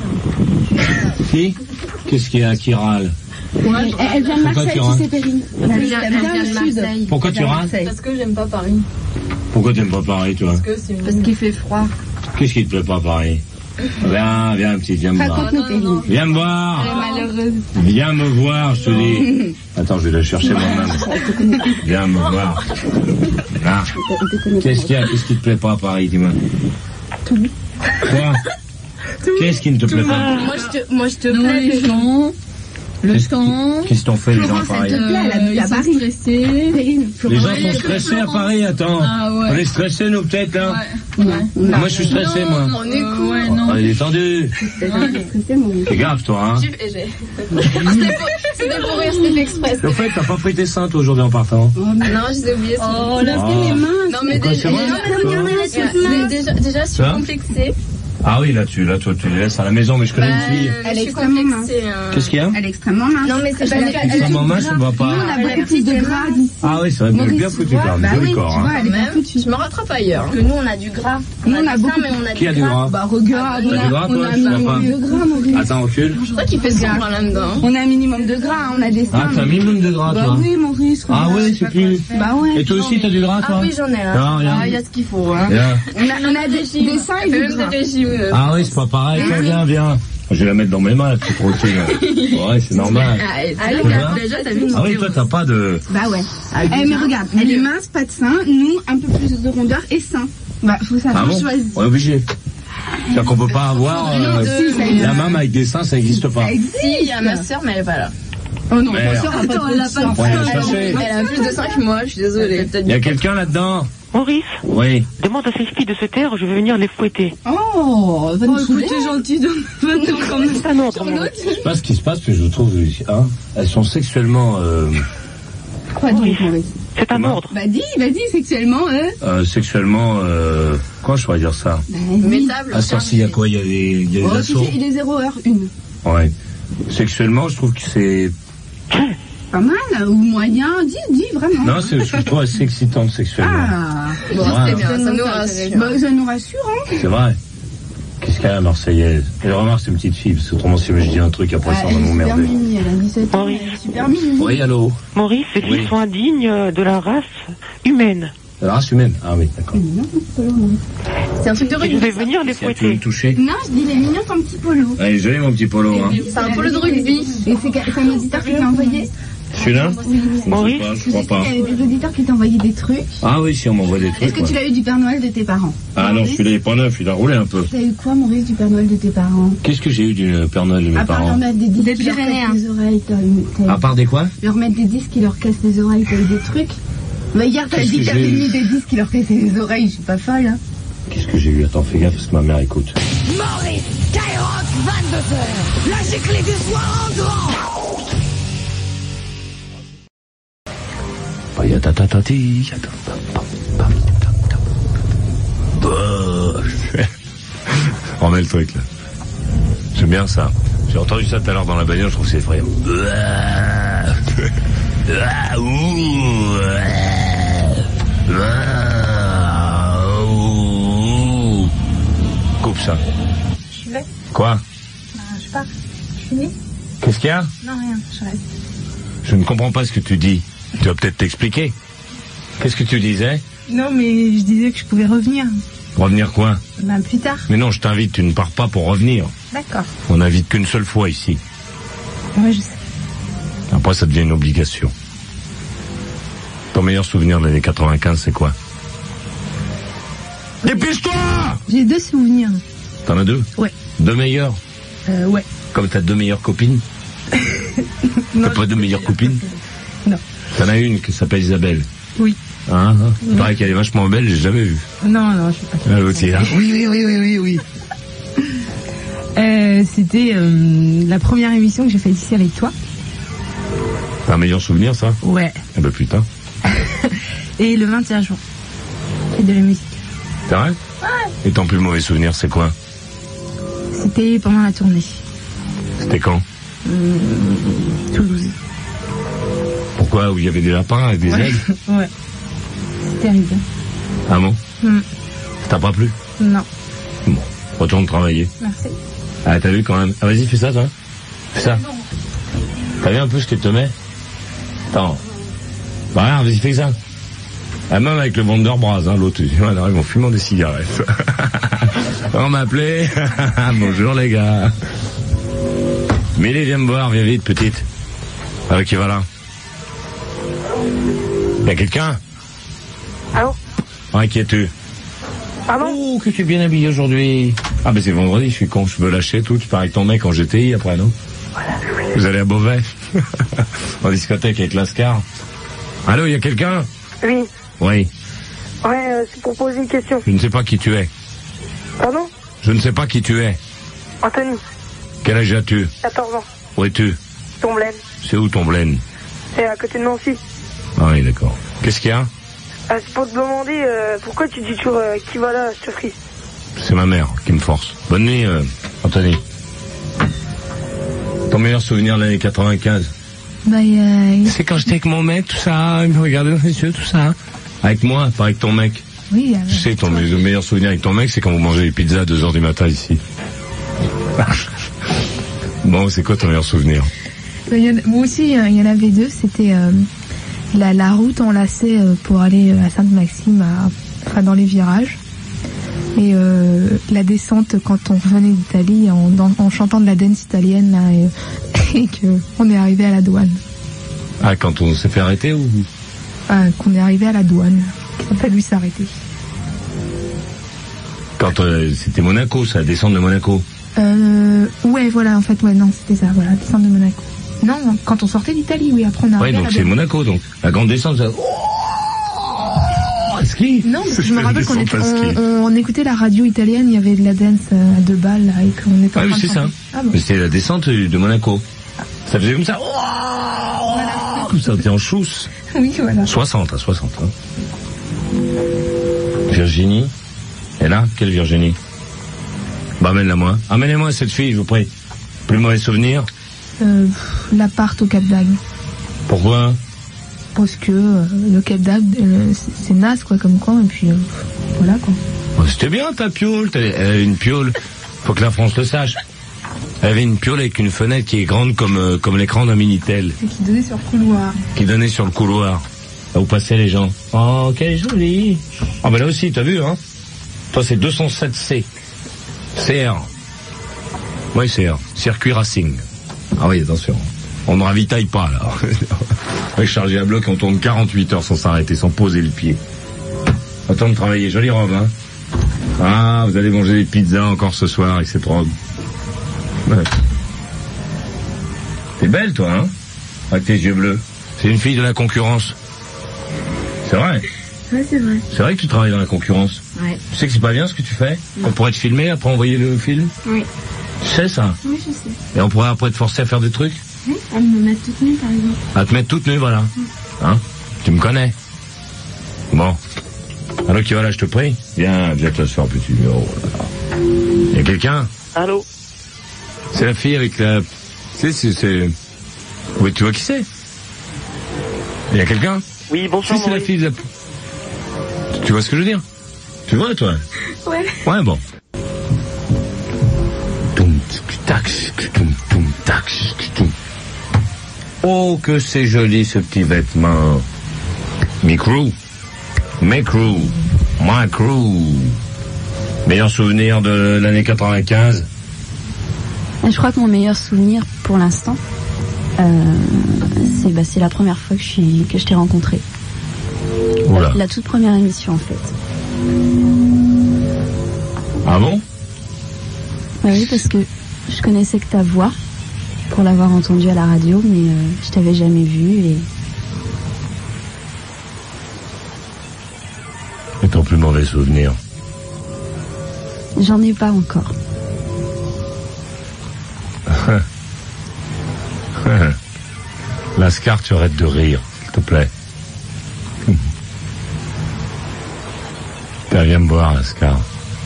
C: Qui? Qu'est-ce qu'il y a qui râle?
N: Elle, elle vient de
C: Pourquoi
N: Marseille,
C: tu
N: tu
C: râles?
N: sais, Perrine. Elle vient elle vient de Marseille.
C: Pourquoi tu râles?
N: Parce que j'aime pas Paris.
C: Pourquoi t'aimes pas Paris, toi?
N: Parce qu'il fait froid.
C: Qu'est-ce qui te plaît pas à Paris? Viens, viens, petit, viens me voir.
N: Raconte-nous, Perrine.
C: Viens me voir.
N: Elle est malheureuse.
C: Viens me voir, je te dis. Attends, je vais la chercher moi-même. Viens me voir. Ah. Qu'est-ce qu'il y a? Qu'est-ce qui te plaît pas à Paris, dis-moi?
N: Tout.
C: Quoi? Qu'est-ce qui ne te plaît pas?
N: Moi, je te, moi, je te plais les gens. Le temps.
C: Qu'est-ce qu'ils t'ont fait, les gens à
N: Florence,
C: Paris?
N: elle te plaît, elle a vu à Paris. Stressée. Perrine,
C: Les gens
N: Florence.
C: sont stressés à Paris, attends.
N: Ah ouais.
C: On est stressés, nous, peut-être, là?
N: Ouais.
C: Ah, moi, je suis stressé, moi.
N: On est cool. Ouais, non.
C: On est détendu. Fais gaffe, toi, hein.
N: C'était pour rire, c'était fait express.
C: Au fait, t'as pas pris tes seins, toi, aujourd'hui, en partant?
N: Non, je les ai oubliés. Oh, là,
C: Ah.
N: c'est mes mains. Non, mais
C: Pourquoi,
N: déjà,
C: c'est vrai?
N: non, mais regarde, là, c'est déjà, déjà, je suis
C: Ça
N: complexée.
C: Ah oui, là, tu, là, toi, tu les laisses à la maison, mais je connais
N: Bah,
C: une fille.
N: Elle est extrêmement mince.
C: Qu'est-ce qu'il y a?
N: Elle est extrêmement mince. Non, mais c'est pas
C: Elle est extrêmement mince, ça ne va pas.
N: Nous, on a beaucoup plus de gras d'ici.
C: Ah oui, c'est vrai, vous êtes bien foutu, quand même.
N: Bah
C: Joli
N: oui,
C: corps,
N: tu vois,
C: hein.
N: elle est bien foutue. Je me rattrape ailleurs. Parce que nous, on a du gras. Nous, on a beaucoup. Mais on a
C: Qui a du gras?
N: Bah, regarde.
C: T'as du gras,
N: on
C: toi?
N: a un
C: Je vois pas.
N: minimum de gras, Maurice.
C: Attends, recule.
N: Je crois qu'il fait sombre là-dedans. On a un minimum de gras, on a des seins.
C: Ah, t'as un minimum de gras,
N: Bah
C: toi?
N: oui, Maurice.
C: Ah
N: regarde,
C: ouais,
N: je sais
C: c'est
N: pas
C: plus.
N: quoi faire. Bah ouais.
C: Et toi aussi, t'as du gras, toi?
N: Ah oui, j'en ai là.
C: Ah, regarde.
N: Ah, il y a ce qu'il faut, hein.
C: Regarde.
N: On a, on a des, des seins et du gras.
C: Ah oui, c'est pas pareil, toi, viens, viens. Je vais la mettre dans mes mains, la petite routine. Ouais, c'est normal.
N: Allez,
C: Voilà.
N: déjà, t'as vu.
C: Ah oui, toi, t'as pas de...
N: Bah ouais. Eh, mais regarde, elle est mince, pas de sein. Nous, un peu plus de rondeur et sein. Bah, faut savoir
C: Ah bon?
N: choisir.
C: On est obligé. C'est-à-dire qu'on peut pas avoir euh,
N: Non, si, ça y est.
C: la main avec des seins, ça n'existe pas.
N: Si, il y a ma sœur, mais elle est pas là. Oh non,
C: Merde.
N: ma sœur a pas trop de sang.
C: Ouais, elle est cherchée.
N: Elle a plus de seins que moi, je suis désolée.
C: Il y a quelqu'un là-dedans?
Q: Maurice,
C: Oui.
Q: demande à ces filles de se taire, je vais venir les fouetter.
N: Oh, va nous saouler. T'es gentil de venir comme
Q: C'est un ordre, Maurice.
C: Je sais pas ce qui se passe, mais je trouve, hein, elles sont sexuellement, euh,
N: Quoi donc, Maurice?
Q: C'est un ordre.
N: Bah dis, bah dis, sexuellement, euh.
C: euh, sexuellement, euh, comment je pourrais dire ça?
N: Métable.
C: À Cercy, il y a quoi? Il y a des, il y a des
N: Oh, tu
C: assauts?
N: sais, il est zéro heure, une.
C: Ouais. Sexuellement, je trouve que c'est,
N: Pas mal, ou moyen, dis, dis, vraiment.
C: non, c'est, je trouve assez excitante sexuellement.
N: Ah, bon,
C: Ouais.
N: c'est bien, ça nous rassure. Bah, ça nous rassure, hein.
C: C'est vrai. Qu'est-ce qu'elle a, la Marseillaise? Et remarque, c'est une petite fille, parce que autrement, si je dis un truc, après, ça va
N: Elle est super
C: m'emmerder.
N: mimi, elle a dix-sept ans, elle est super mimi.
C: Oui, allô?
Q: Maurice, ces filles
C: Oui.
Q: sont indignes de la race humaine.
C: La race humaine? Ah oui, d'accord.
N: C'est un truc de
Q: Et
N: rugby.
Q: je vais venir les
C: Si tu veux me
Q: fouetter.
C: toucher?
N: Non, je dis, il est mignon ton petit polo.
C: Ah, il est joli, mon petit polo, hein.
N: C'est un polo de rugby. Et c'est que- c'est un auditeur qui t'a envoyé.
C: Celui-là?
Q: Maurice,
C: Je crois pas.
N: Il y avait des auditeurs qui t'ont envoyé des trucs.
C: Ah oui, si, on m'envoie des
N: Est-ce
C: trucs.
N: que tu
C: ouais.
N: l'as eu du Père Noël de tes parents?
C: Ah non, celui-là, il est pas neuf, il a roulé un peu.
N: T'as eu quoi, Maurice, du Père Noël de tes parents?
C: Qu'est-ce que j'ai eu du Père Noël de mes
N: À part leur
C: parents?
N: mettre des disques qui leur cassent les oreilles, t'as eu. t'as eu-
C: À part des quoi?
N: Leur mettre des disques qui leur cassent les oreilles, t'as eu des trucs. Bah, hier, t'as
C: Qu'est-ce
N: dit
C: que
N: que t'avais
C: j'ai eu
N: mis des disques qui leur cassaient les oreilles, je suis pas folle, hein.
C: Qu'est-ce que j'ai eu? Attends, fais gaffe, parce que ma mère écoute.
P: Maurice, Skyrock, vingt-deux heures. La giclée du soir en grand.
C: Payatatati, attends, pam, pam, pam, tam, tam. Bah, on met le truc, là. J'aime bien ça. J'ai entendu ça tout à l'heure dans la bagnole, je trouve que c'est effrayant. Coupe ça.
N: Je vais.
C: Quoi?
N: Je pars. Je finis?
C: Qu'est-ce qu'il y a?
N: Non, rien, je reste.
C: Je ne comprends pas ce que tu dis. Tu vas peut-être t'expliquer. Qu'est-ce que tu disais?
N: Non, mais je disais que je pouvais revenir.
C: Revenir quoi?
N: Bah, plus tard.
C: Mais non, je t'invite, tu ne pars pas pour revenir.
N: D'accord.
C: On n'invite qu'une seule fois ici.
N: Ouais, je sais.
C: Après, ça devient une obligation. Ton meilleur souvenir de l'année quatre-vingt-quinze, c'est quoi? Dépêche-toi!
N: J'ai deux souvenirs.
C: T'en as deux?
N: Ouais.
C: Deux meilleurs?
N: Euh, ouais.
C: Comme t'as deux meilleures copines? T'as pas deux meilleures copines?
N: Non.
C: T'en as une qui s'appelle Isabelle?
N: Oui.
C: Hein, hein. Il paraît qu'elle est vachement belle, j'ai jamais vu.
N: Non, non, je suis pas.
C: Ah, l'autre, il est là. Oui, oui, oui, oui, oui, oui.
N: Euh, c'était euh, la première émission que j'ai faite ici avec toi.
C: T'as un meilleur souvenir, ça?
N: Ouais.
C: Ah bah putain.
N: Et le vingt et un juin. Et de la musique.
C: C'est vrai?
N: Ouais.
C: Et ton plus mauvais souvenir, c'est quoi?
N: C'était pendant la tournée.
C: C'était quand?
N: Euh, Toulouse.
C: Pourquoi? Où il y avait des lapins et des
N: Ouais.
C: ailes?
N: Ouais. C'était terrible.
C: Ah bon?
N: Mm.
C: Ça t'a pas plu?
N: Non.
C: Bon, retourne travailler.
N: Merci.
C: Ah, t'as vu quand même? Ah, vas-y, fais ça, toi. Fais ça. T'as vu un peu ce que tu te mets? Attends. Bah, regarde, vas-y, fais ça. Ah, même avec le vendeur bras, hein, l'autre, il arrive en fumant des cigarettes. On m'appelait. Bonjour, les gars. Mélie, viens me voir, viens vite, petite. Ah, qui va là? Y'a quelqu'un?
Q: Allô?
C: Ouais, qui es-tu?
Q: Pardon?
C: Oh, que tu es bien habillé aujourd'hui. Ah, ben c'est vendredi, je suis con, je veux lâcher tout. Tu pars avec ton mec en G T I après, non?
Q: Voilà.
C: Vous allez à Beauvais? En discothèque avec Lascar. Allô, y a quelqu'un?
Q: Oui.
C: Oui.
Q: Ouais, euh, c'est pour poser une question.
C: Je ne sais pas qui tu es.
Q: Pardon?
C: Je ne sais pas qui tu es.
Q: Anthony,
C: Quel âge as-tu?
Q: quatorze ans.
C: Où es-tu?
Q: Tomblaine.
C: C'est où ton Blaine?
Q: C'est à côté de Nancy.
C: Ah oui, d'accord. Qu'est-ce qu'il y a?
Q: Euh, c'est pour te demander euh, pourquoi tu dis toujours euh, qui va là, je te frise.
C: C'est ma mère qui me force. Bonne nuit, euh, Anthony. Ton meilleur souvenir de l'année quatre-vingt-quinze?
N: Bah, euh,
C: C'est quand j'étais avec mon mec, tout ça, il me regardait dans les yeux, tout ça. Avec moi, pas avec ton mec.
N: oui, euh,
C: Je sais, ton me- meilleur souvenir avec ton mec, c'est quand vous mangez les pizzas à deux heures du matin ici. Bon, c'est quoi ton meilleur souvenir?
N: bah, y en a- moi aussi, euh, il y en avait deux. C'était euh, la, la route enlacée euh, pour aller euh, à Sainte-Maxime, à, enfin dans les virages. Et euh, la descente quand on revenait d'Italie en, dans- en chantant de la dance italienne là, et, et qu'on est arrivé à la douane.
C: Ah, quand on s'est fait arrêter ou?
N: Enfin, qu'on est arrivé à la douane, qu'il a fallu s'arrêter.
C: Quand euh, c'était Monaco, ça, descendre de Monaco.
N: Euh, ouais, voilà, en fait, ouais, non, c'était ça, voilà, descente de Monaco. Non, quand on sortait d'Italie, oui, après on est
C: Ouais,
N: arrivé à
C: donc
N: la
C: c'est
N: douane.
C: Monaco, donc. La grande descente, ça... Ski.
N: Non, parce que je me
C: C'était
N: rappelle qu'on
C: une
N: était,
C: descente à ski.
N: on, on écoutait la radio italienne, il y avait de la dance euh, à deux balles, là, et qu'on était en
C: Ah oui,
N: train de
C: c'est ça.
N: chanter. Ah bon.
C: Mais c'était la descente de Monaco. Ça faisait comme ça. Comme ça, t'es en chousse.
N: Oui, voilà.
C: soixante, à soixante. Hein. Virginie. Et là, quelle Virginie? Bah, amène-la moi. Amenez-moi cette fille, je vous prie. Plus mauvais souvenir?
N: Euh, pff, l'appart au Cap d'Agde.
C: Pourquoi?
N: Parce que euh, le Cap d'Agde, euh, c'est c'est naze, quoi, comme quoi, et puis, euh, voilà, quoi.
C: Oh, c'était bien ta piole. Elle avait une piole. Faut que la France le sache. Elle avait une piole avec une fenêtre qui est grande comme, euh, comme l'écran d'un Minitel,
N: Et qui donnait sur le couloir.
C: qui donnait sur le couloir. Là où passaient les gens. Oh, quelle jolie. Ah, bah là aussi, t'as vu, hein? Toi, c'est deux cent sept C. C R. Oui, C R. Circuit Racing. Ah oui, attention. On ne ravitaille pas, là. Avec chargé à bloc, on tourne quarante-huit heures sans s'arrêter, sans poser le pied. Attends de travailler. Jolie robe, hein? Ah, vous allez manger des pizzas encore ce soir avec cette robe. Ouais. T'es belle, toi, hein? Avec tes yeux bleus. C'est une fille de la concurrence. C'est vrai.
N: Ouais, c'est vrai.
C: C'est vrai que tu travailles dans la concurrence.
N: Ouais.
C: Tu sais que c'est pas bien ce que tu fais? On pourrait te filmer, après envoyer le film?
N: Oui.
C: Tu sais ça?
N: Oui, je sais.
C: Et on pourrait après te forcer à faire des trucs?
N: Oui, à me mettre toute nue, par exemple.
C: À te mettre toute nue, voilà. Hein? Tu me connais? Bon. Alors qui va là, je te prie? Viens, viens t'asseoir, petit. Oh là là. Y a quelqu'un?
Q: Allô?
C: C'est la fille avec la... Tu sais, c'est... c'est... Oui, tu vois qui c'est? Y a quelqu'un?
Q: Oui,
C: Tu
Q: bonsoir,
C: sais, c'est la
Q: Maurice.
C: fille de la... Tu vois ce que je veux dire? Tu vois, toi?
N: Ouais.
C: Ouais, bon. Toum, tac, toum, toum, tac, toum. Oh, que c'est joli, ce petit vêtement. Mi crew. My crew. My crew. Meilleur souvenir de l'année quatre-vingt-quinze?
R: Je crois que mon meilleur souvenir pour l'instant, euh, c'est bah, c'est la première fois que je, suis, que je t'ai rencontré.
C: Oula.
R: La, la toute première émission en fait.
C: Ah bon?
R: Bah oui, parce que je connaissais que ta voix, pour l'avoir entendue à la radio, mais euh, je t'avais jamais vue et...
C: Et ton plus mauvais souvenir?
R: J'en ai pas encore.
C: Lascar, tu arrêtes de rire, s'il te plaît. T'as viens me boire, Lascar.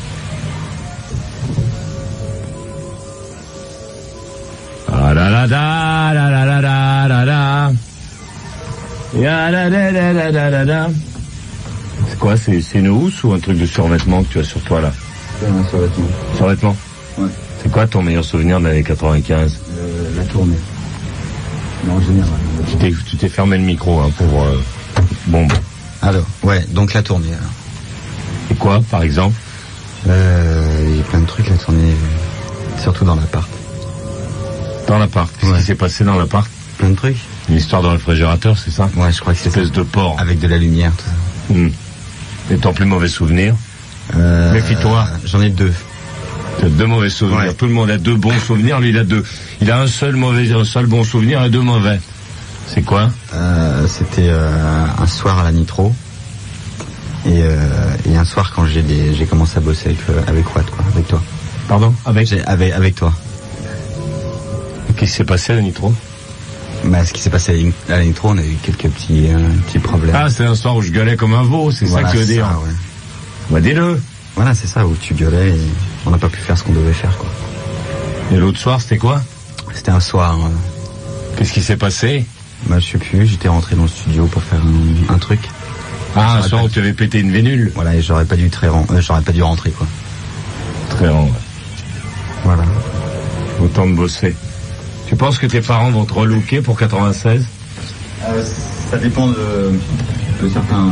C: Ah la la da la la la la la la. Ya la la la la la la la. C'est quoi, c'est, c'est une housse ou un truc de survêtement que tu as sur toi là?
S: C'est un survêtement.
C: Survêtement?
S: Ouais.
C: C'est quoi ton meilleur souvenir de l'année quatre-vingt-quinze?
S: Euh, la tournée. Mais en général.
C: Tu t'es, tu t'es fermé le micro hein, pour... Euh, bon.
S: Alors, ouais, donc la tournée alors.
C: Et quoi, par exemple?
S: Euh, il y a plein de trucs la tournée, surtout dans l'appart.
C: Dans l'appart? Qu'est-ce ouais. qui s'est passé dans l'appart?
S: Plein de trucs.
C: Une histoire de réfrigérateur, c'est ça?
S: Ouais, je crois que c'est
C: espèce
S: ça.
C: de porc.
S: Avec de la lumière, tout ça.
C: Mmh. Et ton plus mauvais souvenir?
S: euh,
C: Méfie-toi.
S: J'en ai deux.
C: Tu as deux mauvais souvenirs. Ouais. Tout le monde a deux bons souvenirs. Lui, il a deux. Il a un seul mauvais, un seul bon souvenir et deux mauvais. C'est quoi?
S: euh, C'était euh, un soir à la Nitro. Et, euh, et un soir quand j'ai, des, j'ai commencé à bosser avec, euh, avec Watt, quoi, avec toi.
C: Pardon? Avec?
S: J'ai, avec, avec toi.
C: Qu'est-ce qui s'est passé à la Nitro?
S: Bah, ce qui s'est passé à la Nitro, on a eu quelques petits, euh, petits problèmes.
C: Ah, c'est un soir où je gueulais comme un veau, c'est voilà, ça que tu veux dire?
S: Ouais.
C: Bah, dis-le.
S: Voilà, c'est ça, où tu gueulais et on n'a pas pu faire ce qu'on devait faire, quoi.
C: Et l'autre soir, c'était quoi?
S: C'était un soir. Euh...
C: Qu'est-ce qui s'est passé?
S: Bah, je sais plus, j'étais rentré dans le studio pour faire un, un truc.
C: Ah, un soir où tu avais pété une vénule.
S: Voilà, et j'aurais pas dû très ren... euh, j'aurais pas dû rentrer, quoi.
C: Très rend, ouais.
S: Voilà.
C: Autant de bosser. Tu penses que tes parents vont te relooker pour quatre-vingt-seize?
S: euh, Ça dépend de, de certains...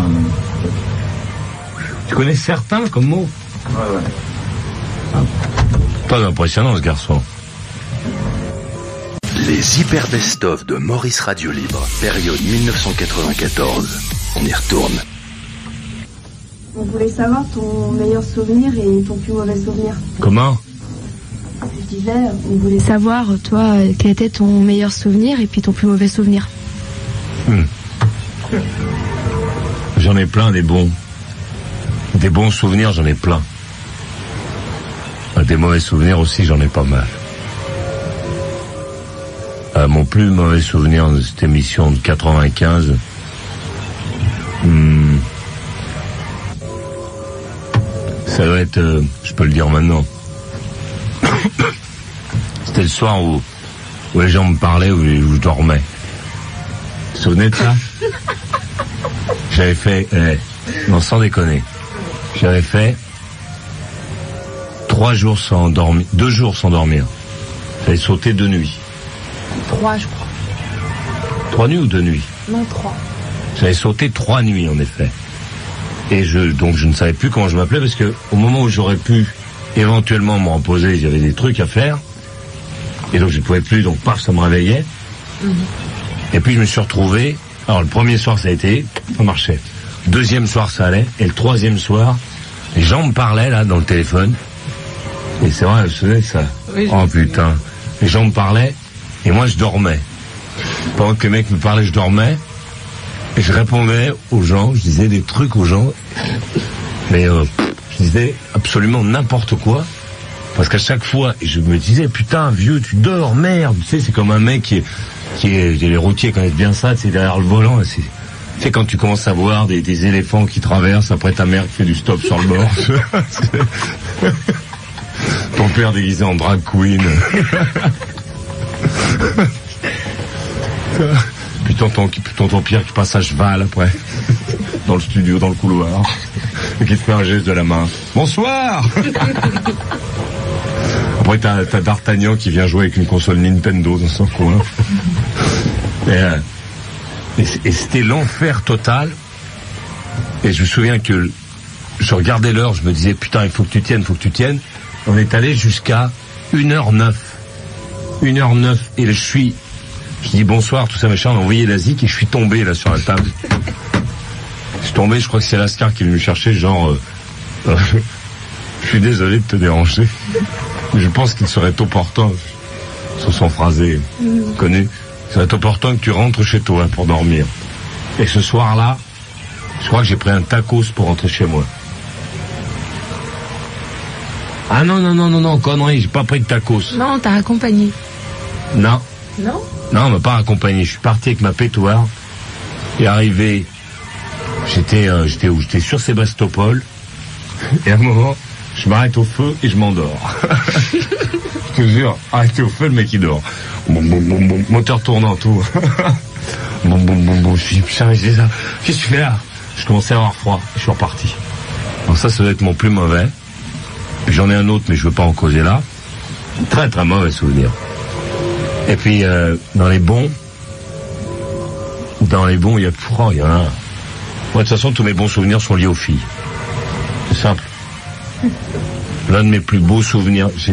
C: Tu connais certains comme mot?
S: Ouais, ouais.
C: Ah. Pas impressionnant, ce garçon.
H: Les hyper best-of de Maurice Radio Libre, période mille neuf cent quatre-vingt-quatorze. On y retourne.
T: On voulait savoir ton meilleur souvenir et ton plus mauvais souvenir.
C: Comment?
T: Je disais, on voulait savoir, toi, quel était ton meilleur souvenir et puis ton plus mauvais souvenir.
C: Hmm. J'en ai plein des bons. Des bons souvenirs, j'en ai plein. Des mauvais souvenirs aussi, j'en ai pas mal. Euh, mon plus mauvais souvenir de cette émission de quatre-vingt-quinze... Hmm, ça doit être... Euh, je peux le dire maintenant. C'était le soir où, où les gens me parlaient, où, où je dormais. Vous vous souvenez de ça? J'avais fait... Eh, non, sans déconner. J'avais fait... Trois jours sans dormir... Deux jours sans dormir. J'avais sauté deux nuits.
T: Trois, je crois.
C: Trois nuits ou deux nuits?
T: Non, trois.
C: J'avais sauté trois nuits, en effet. Et je, donc je ne savais plus comment je m'appelais, parce que au moment où j'aurais pu éventuellement me reposer, il y avait des trucs à faire. Et donc je ne pouvais plus, donc paf, ça me réveillait. Mm-hmm. Et puis je me suis retrouvé. Alors le premier soir, ça a été, ça marchait. Deuxième soir, ça allait. Et le troisième soir, les gens me parlaient, là, dans le téléphone. Et c'est vrai, je sais ça. Oui, oh putain. Les gens me parlaient, et moi je dormais. Pendant que les mecs me parlaient, je dormais. Et je répondais aux gens, je disais des trucs aux gens. Mais euh, je disais absolument n'importe quoi. Parce qu'à chaque fois, je me disais, putain, vieux, tu dors, merde. Tu sais, c'est comme un mec qui est... Qui est les routiers connaissent bien ça, c'est derrière le volant. C'est, tu sais, quand tu commences à voir des, des éléphants qui traversent, après ta mère qui fait du stop sur le bord. Ton père déguisé en drag queen. Puis tonton, tonton Pierre qui passe à cheval après. Dans le studio, dans le couloir. Et qui te fait un geste de la main. Bonsoir. Après t'as, t'as D'Artagnan qui vient jouer avec une console Nintendo dans son coin. Et, euh, et, et c'était l'enfer total. Et je me souviens que je regardais l'heure, je me disais putain il faut que tu tiennes, il faut que tu tiennes. On est allé jusqu'à une heure neuf. une heure neuf. Et là, je suis... Je dis bonsoir, tout ça, machin, on a envoyé la zik et je suis tombé là sur la table. Je suis tombé, je crois que c'est Lascar qui est venu me chercher, genre... Euh, euh, Je suis désolé de te déranger. Je pense qu'il serait opportun, sur son phrasé connu, il serait opportun que tu rentres chez toi pour dormir. Et ce soir-là, je crois que j'ai pris un tacos pour rentrer chez moi. Ah non, non, non, non, non, connerie, j'ai pas pris de tacos.
N: Non, t'as accompagné.
C: Non.
N: Non?
C: Non, on m'a pas accompagné. Je suis parti avec ma pétoire. Et arrivé, j'étais, euh, j'étais où? J'étais sur Sébastopol. Et à un moment, je m'arrête au feu et je m'endors. Je te jure, arrêté au feu, le mec il dort. Bon, bon, bon, bon, moteur tournant, tout. Bon, bon, bon, bon, je dis, putain, je dis ça. Qu'est-ce que tu fais là? Je commençais à avoir froid. Je suis reparti. Donc ça, ça doit être mon plus mauvais. J'en ai un autre, mais je veux pas en causer là. Très, très mauvais souvenir. Et puis, euh, dans les bons, dans les bons, il y a froid, il y en a un. Moi, de toute façon, tous mes bons souvenirs sont liés aux filles. C'est simple. L'un de mes plus beaux souvenirs, c'est...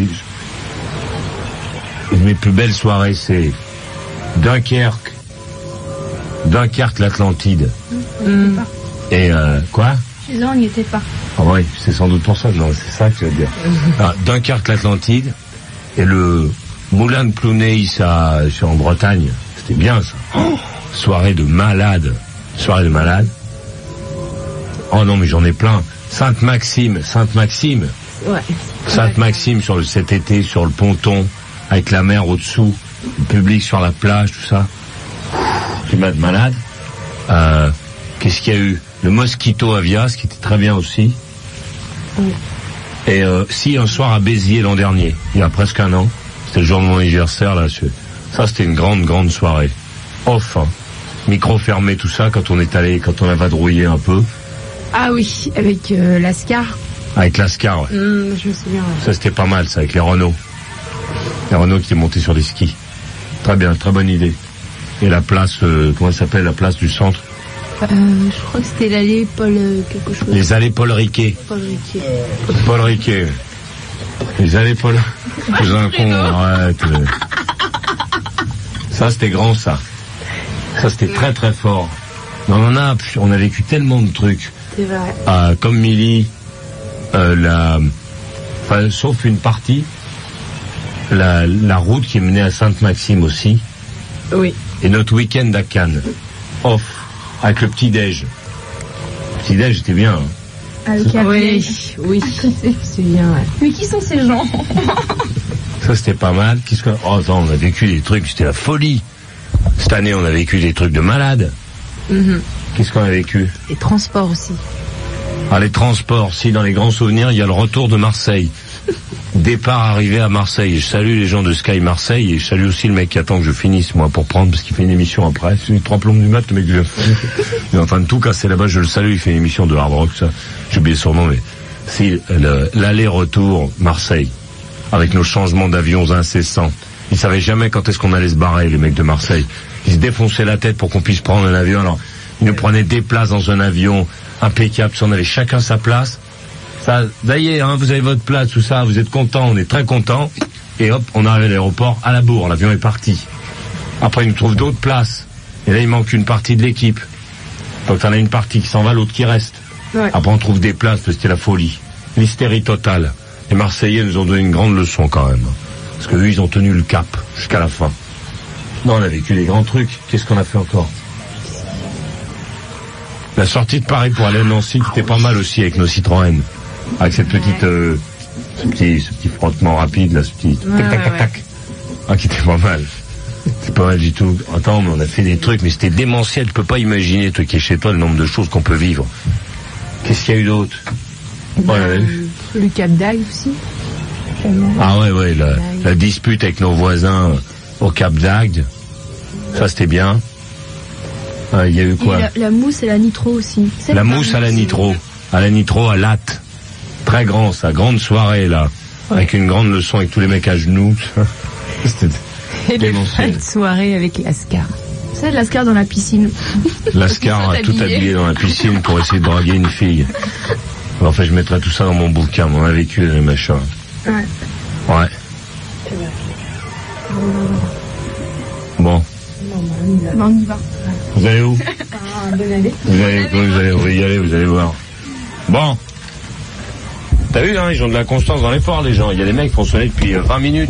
C: Une de mes plus belles soirées, c'est Dunkerque. Dunkerque, l'Atlantide.
N: Mm.
C: Et, euh, quoi?
N: Chez eux, on n'y était pas.
C: Ah oui, c'est sans doute pour ça. Non, c'est ça que tu vas dire. Ah, Dunkerque, l'Atlantide. Et le Moulin de Plounéis, ça, c'est en Bretagne. C'était bien, ça. Oh, soirée de malade. Soirée de malade. Oh non, mais j'en ai plein. Sainte-Maxime, Sainte-Maxime.
N: Ouais.
C: Sainte-Maxime sur le, cet été, sur le ponton, avec la mer au-dessous, le public sur la plage, tout ça. Climat de malade. Euh, qu'est-ce qu'il y a eu? Le Mosquito Avias, qui était très bien aussi.
N: Oui.
C: Et euh, si, un soir à Béziers l'an dernier, il y a presque un an, c'était le jour de mon anniversaire, là, ça c'était une grande, grande soirée. Off, hein. Micro fermé, tout ça, quand on est allé, quand on a vadrouillé un peu.
N: Ah oui, avec euh, l'Ascar.
C: Avec l'Ascar, ouais.
N: Mmh, je me souviens. Ouais.
C: Ça c'était pas mal, ça, avec les Renault. Les Renault qui est monté sur des skis. Très bien, très bonne idée. Et la place, euh, comment ça s'appelle, la place du centre?
N: Euh, je crois que c'était l'allée Paul euh, quelque chose.
C: Les allées Paul Riquet.
N: Paul Riquet.
C: Paul Riquet. Les allées Paul... C'est un con, arrête. Ça c'était grand, ça. Ça c'était très très fort. On en a, on a vécu tellement de trucs.
N: C'est vrai.
C: Euh, comme Milly, euh, la... Enfin, sauf une partie, la, la route qui menait à Sainte-Maxime aussi.
N: Oui.
C: Et notre week-end à Cannes. Off. Avec le petit-déj. Le petit-déj, c'était bien. Hein.
N: Ah, le oui, oui. C'est bien, ouais. Mais qui sont ces gens?
C: Ça, c'était pas mal. Qu'est-ce que... Oh, attends, on a vécu des trucs, c'était la folie. Cette année, on a vécu des trucs de malade.
N: Mm-hmm.
C: Qu'est-ce qu'on a vécu?
N: Les transports aussi.
C: Ah, les transports. Si, dans les grands souvenirs, il y a le retour de Marseille. Départ arrivé à Marseille. Et je salue les gens de Sky Marseille et je salue aussi le mec qui attend que je finisse, moi, pour prendre, parce qu'il fait une émission après. C'est une trois plombes du mat, le mec que je... Il est en train de tout casser là-bas, je le salue, il fait une émission de hard rock, ça. J'ai oublié son nom, mais si, le, l'aller-retour Marseille, avec nos changements d'avions incessants. Ils savaient jamais quand est-ce qu'on allait se barrer, les mecs de Marseille. Ils se défonçaient la tête pour qu'on puisse prendre un avion. Alors, ils nous prenaient des places dans un avion impeccable, si on avait chacun sa place. Ça, d'ailleurs, hein, vous avez votre place, tout ça, vous êtes contents, on est très contents. Et hop, on arrive à l'aéroport, à la bourre, l'avion est parti. Après, ils nous trouvent d'autres places. Et là, il manque une partie de l'équipe. Donc, t'en as une partie qui s'en va, l'autre qui reste. Ouais. Après, on trouve des places, parce que c'était la folie. L'hystérie totale. Les Marseillais nous ont donné une grande leçon, quand même. Parce qu'eux, ils ont tenu le cap, jusqu'à la fin. Non, on a vécu des grands trucs. Qu'est-ce qu'on a fait encore? La sortie de Paris pour aller à Nancy, c'était pas mal aussi, avec nos Citroën. Avec cette petite, euh, ce petit, ce petit frottement rapide, là, ce petit
N: ouais, tac, tac, tac, tac.
C: Ah, qui était pas mal. C'est pas mal du tout. Attends, mais on a fait des trucs, mais c'était démentiel. Tu peux pas imaginer, toi qui es chez toi, le nombre de choses qu'on peut vivre. Qu'est-ce qu'il y a eu d'autre?
N: Ben, ouais, le Cap d'Agde aussi.
C: Ah ouais, ouais, la, la dispute avec nos voisins au Cap d'Agde. Ça, c'était bien. Il ah, y a eu quoi?
N: La, la mousse et la nitro aussi.
C: C'est la mousse à la nitro. À la nitro, à Latte. Très grand, ça. Grande soirée, là. Ouais. Avec une grande leçon avec tous les mecs à genoux. C'était
N: et démentiel. Une soirée avec l'Ascar. C'est l'Ascar dans la piscine.
C: L'Ascar a tout habillé dans la piscine pour essayer de draguer une fille. Alors, enfin, je mettrai tout ça dans mon bouquin. On a vécu les machins.
N: Ouais.
C: Ouais. Bon.
N: Bon, on y va.
C: Vous allez où?
N: Ah, bonne année.
C: Vous allez, vous allez, vous allez y aller, vous allez voir. Bon. T'as vu, hein, ils ont de la constance dans l'effort, les gens. Il y a des mecs qui font sonner depuis euh, vingt minutes.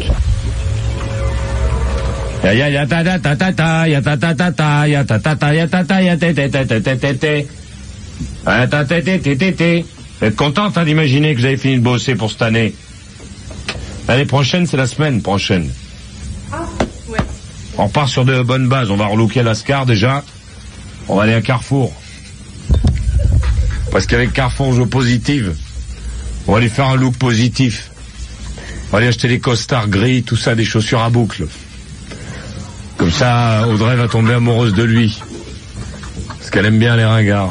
C: Ya ya ya ta ta ta ta ta ya ta ta ta ta ya ta ta ta ya ta ta ya ta ta ta ta ta ta ta ya ta ta ta ta ta ta. Vous êtes contente, hein, d'imaginer que vous avez fini de bosser pour cette année. L'année prochaine, c'est la semaine prochaine.
O: Ah, ouais.
C: On repart sur de bonnes bases. On va relooker l'Ascar déjà. On va aller à Carrefour. Parce qu'avec Carrefour, on joue positive. On va aller faire un look positif. On va aller acheter des costards gris, tout ça, des chaussures à boucles. Comme ça, Audrey va tomber amoureuse de lui. Parce qu'elle aime bien les ringards.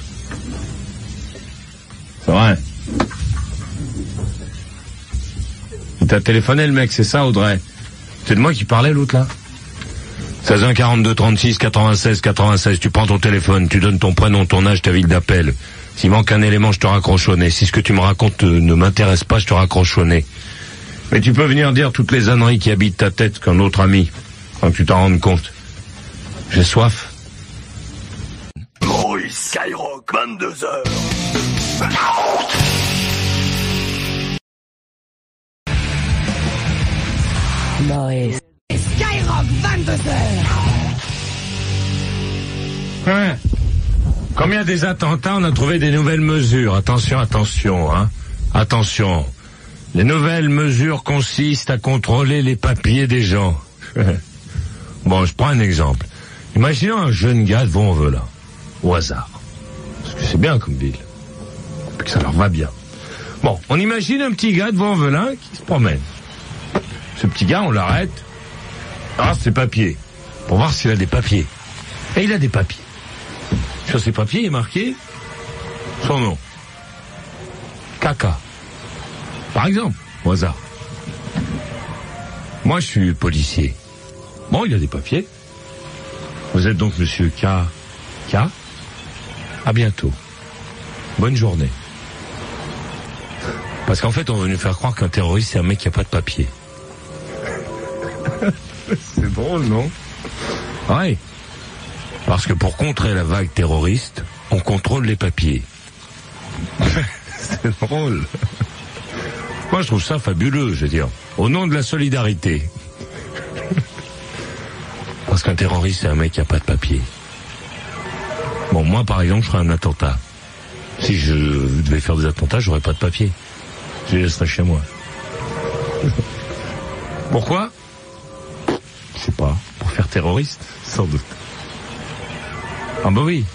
C: C'est vrai. Il t'a téléphoné le mec, c'est ça, Audrey? C'est de moi qui parlait, l'autre là? seize un quarante-deux trente-six quatre-vingt-seize quatre-vingt-seize. Tu prends ton téléphone, tu donnes ton prénom, ton âge, ta ville d'appel. S'il manque un élément, je te raccroche au nez. Si ce que tu me racontes euh, ne m'intéresse pas, je te raccroche au nez. Mais tu peux venir dire toutes les âneries qui habitent ta tête qu'un autre ami, quand tu t'en rendes compte. J'ai soif.
H: Maurice Skyrock, vingt-deux heures.
P: Maurice. Skyrock, vingt-deux heures.
C: Hein? Comme il y a des attentats, on a trouvé des nouvelles mesures. Attention, attention, hein. Attention. Les nouvelles mesures consistent à contrôler les papiers des gens. Bon, je prends un exemple. Imaginons un jeune gars de Vaux-en-Velin, au hasard. Parce que c'est bien comme ville. Et que ça leur va bien. Bon, on imagine un petit gars de Vaux-en-Velin qui se promène. Ce petit gars, on l'arrête. Ah, ses papiers. Pour voir s'il a des papiers. Et il a des papiers. Sur ses papiers, il est marqué son nom. Caca. Par exemple, au hasard. Moi, je suis policier. Bon, il a des papiers. Vous êtes donc monsieur K. K. À bientôt. Bonne journée. Parce qu'en fait, on veut nous faire croire qu'un terroriste, c'est un mec qui a pas de papier. C'est drôle, non? Ouais. Parce que pour contrer la vague terroriste, on contrôle les papiers. C'est drôle. Moi, je trouve ça fabuleux, je veux dire. Au nom de la solidarité. Parce qu'un terroriste, c'est un mec qui a pas de papier. Bon, moi, par exemple, je ferais un attentat. Si je devais faire des attentats, j'aurais pas de papier. Je les laisserais chez moi. Pourquoi? Je sais pas. Pour faire terroriste, sans doute. Ah bah oui.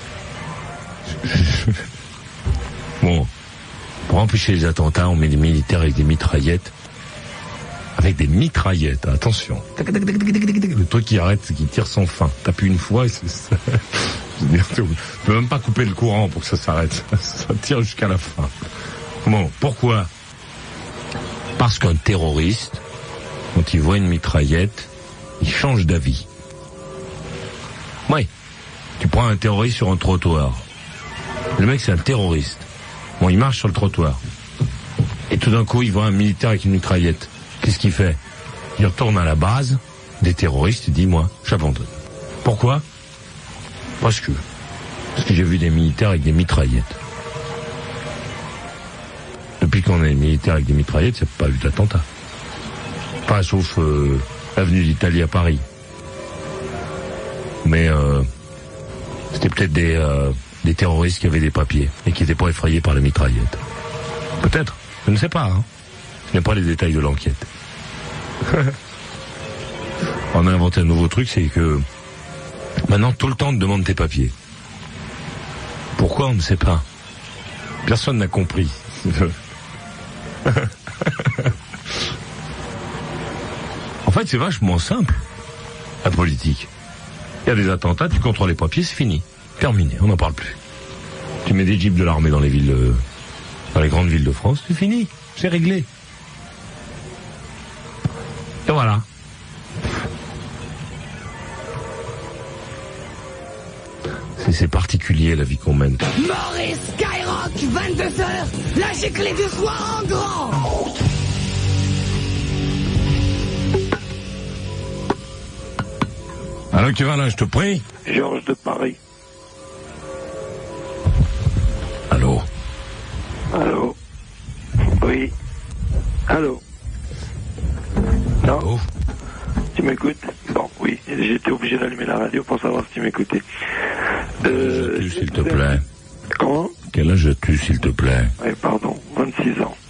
C: Bon, pour empêcher les attentats, on met des militaires avec des mitraillettes. Avec des mitraillettes, attention. Le truc qui arrête, c'est qu'il tire sans fin. T'appuies une fois et c'est ça. Tu peux même pas couper le courant pour que ça s'arrête. Ça tire jusqu'à la fin. Bon, pourquoi? Parce qu'un terroriste, quand il voit une mitraillette, il change d'avis. Oui. Tu prends un terroriste sur un trottoir. Le mec, c'est un terroriste. Bon, il marche sur le trottoir. Et tout d'un coup, il voit un militaire avec une mitraillette. Qu'est-ce qu'il fait? Il retourne à la base des terroristes et dit, moi, j'abandonne. Pourquoi? Parce que, parce que j'ai vu des militaires avec des mitraillettes. Depuis qu'on a des militaires avec des mitraillettes, il n'y a pas eu d'attentat. Pas sauf euh, l'avenue d'Italie à Paris. Mais euh, c'était peut-être des, euh, des terroristes qui avaient des papiers et qui n'étaient pas effrayés par les mitraillettes. Peut-être, je ne sais pas. Hein. Je n'ai pas les détails de l'enquête. On a inventé un nouveau truc, c'est que maintenant tout le temps on te demande tes papiers. Pourquoi, on ne sait pas. Personne n'a compris. En fait, c'est vachement simple, la politique. Il y a des attentats, tu contrôles les papiers, c'est fini. Terminé, on n'en parle plus. Tu mets des jeeps de l'armée dans les villes, euh, dans les grandes villes de France, c'est fini, c'est réglé. Et voilà. C'est, c'est particulier la vie qu'on mène.
P: Maurice Skyrock, vingt-deux heures, la giclée du soir en grand.
C: Allô, qui va là, je te prie?
H: Georges de Paris.
C: Allô?
H: Allô?
U: Allô? Non?
C: Oh.
U: Tu m'écoutes? Bon, oui, j'étais obligé d'allumer la radio pour savoir si tu m'écoutais.
C: Euh, Quel âge as-tu, s'il te plaît?
U: Comment?
C: Quel âge as-tu, s'il te plaît?
U: Oui, pardon, vingt-six ans.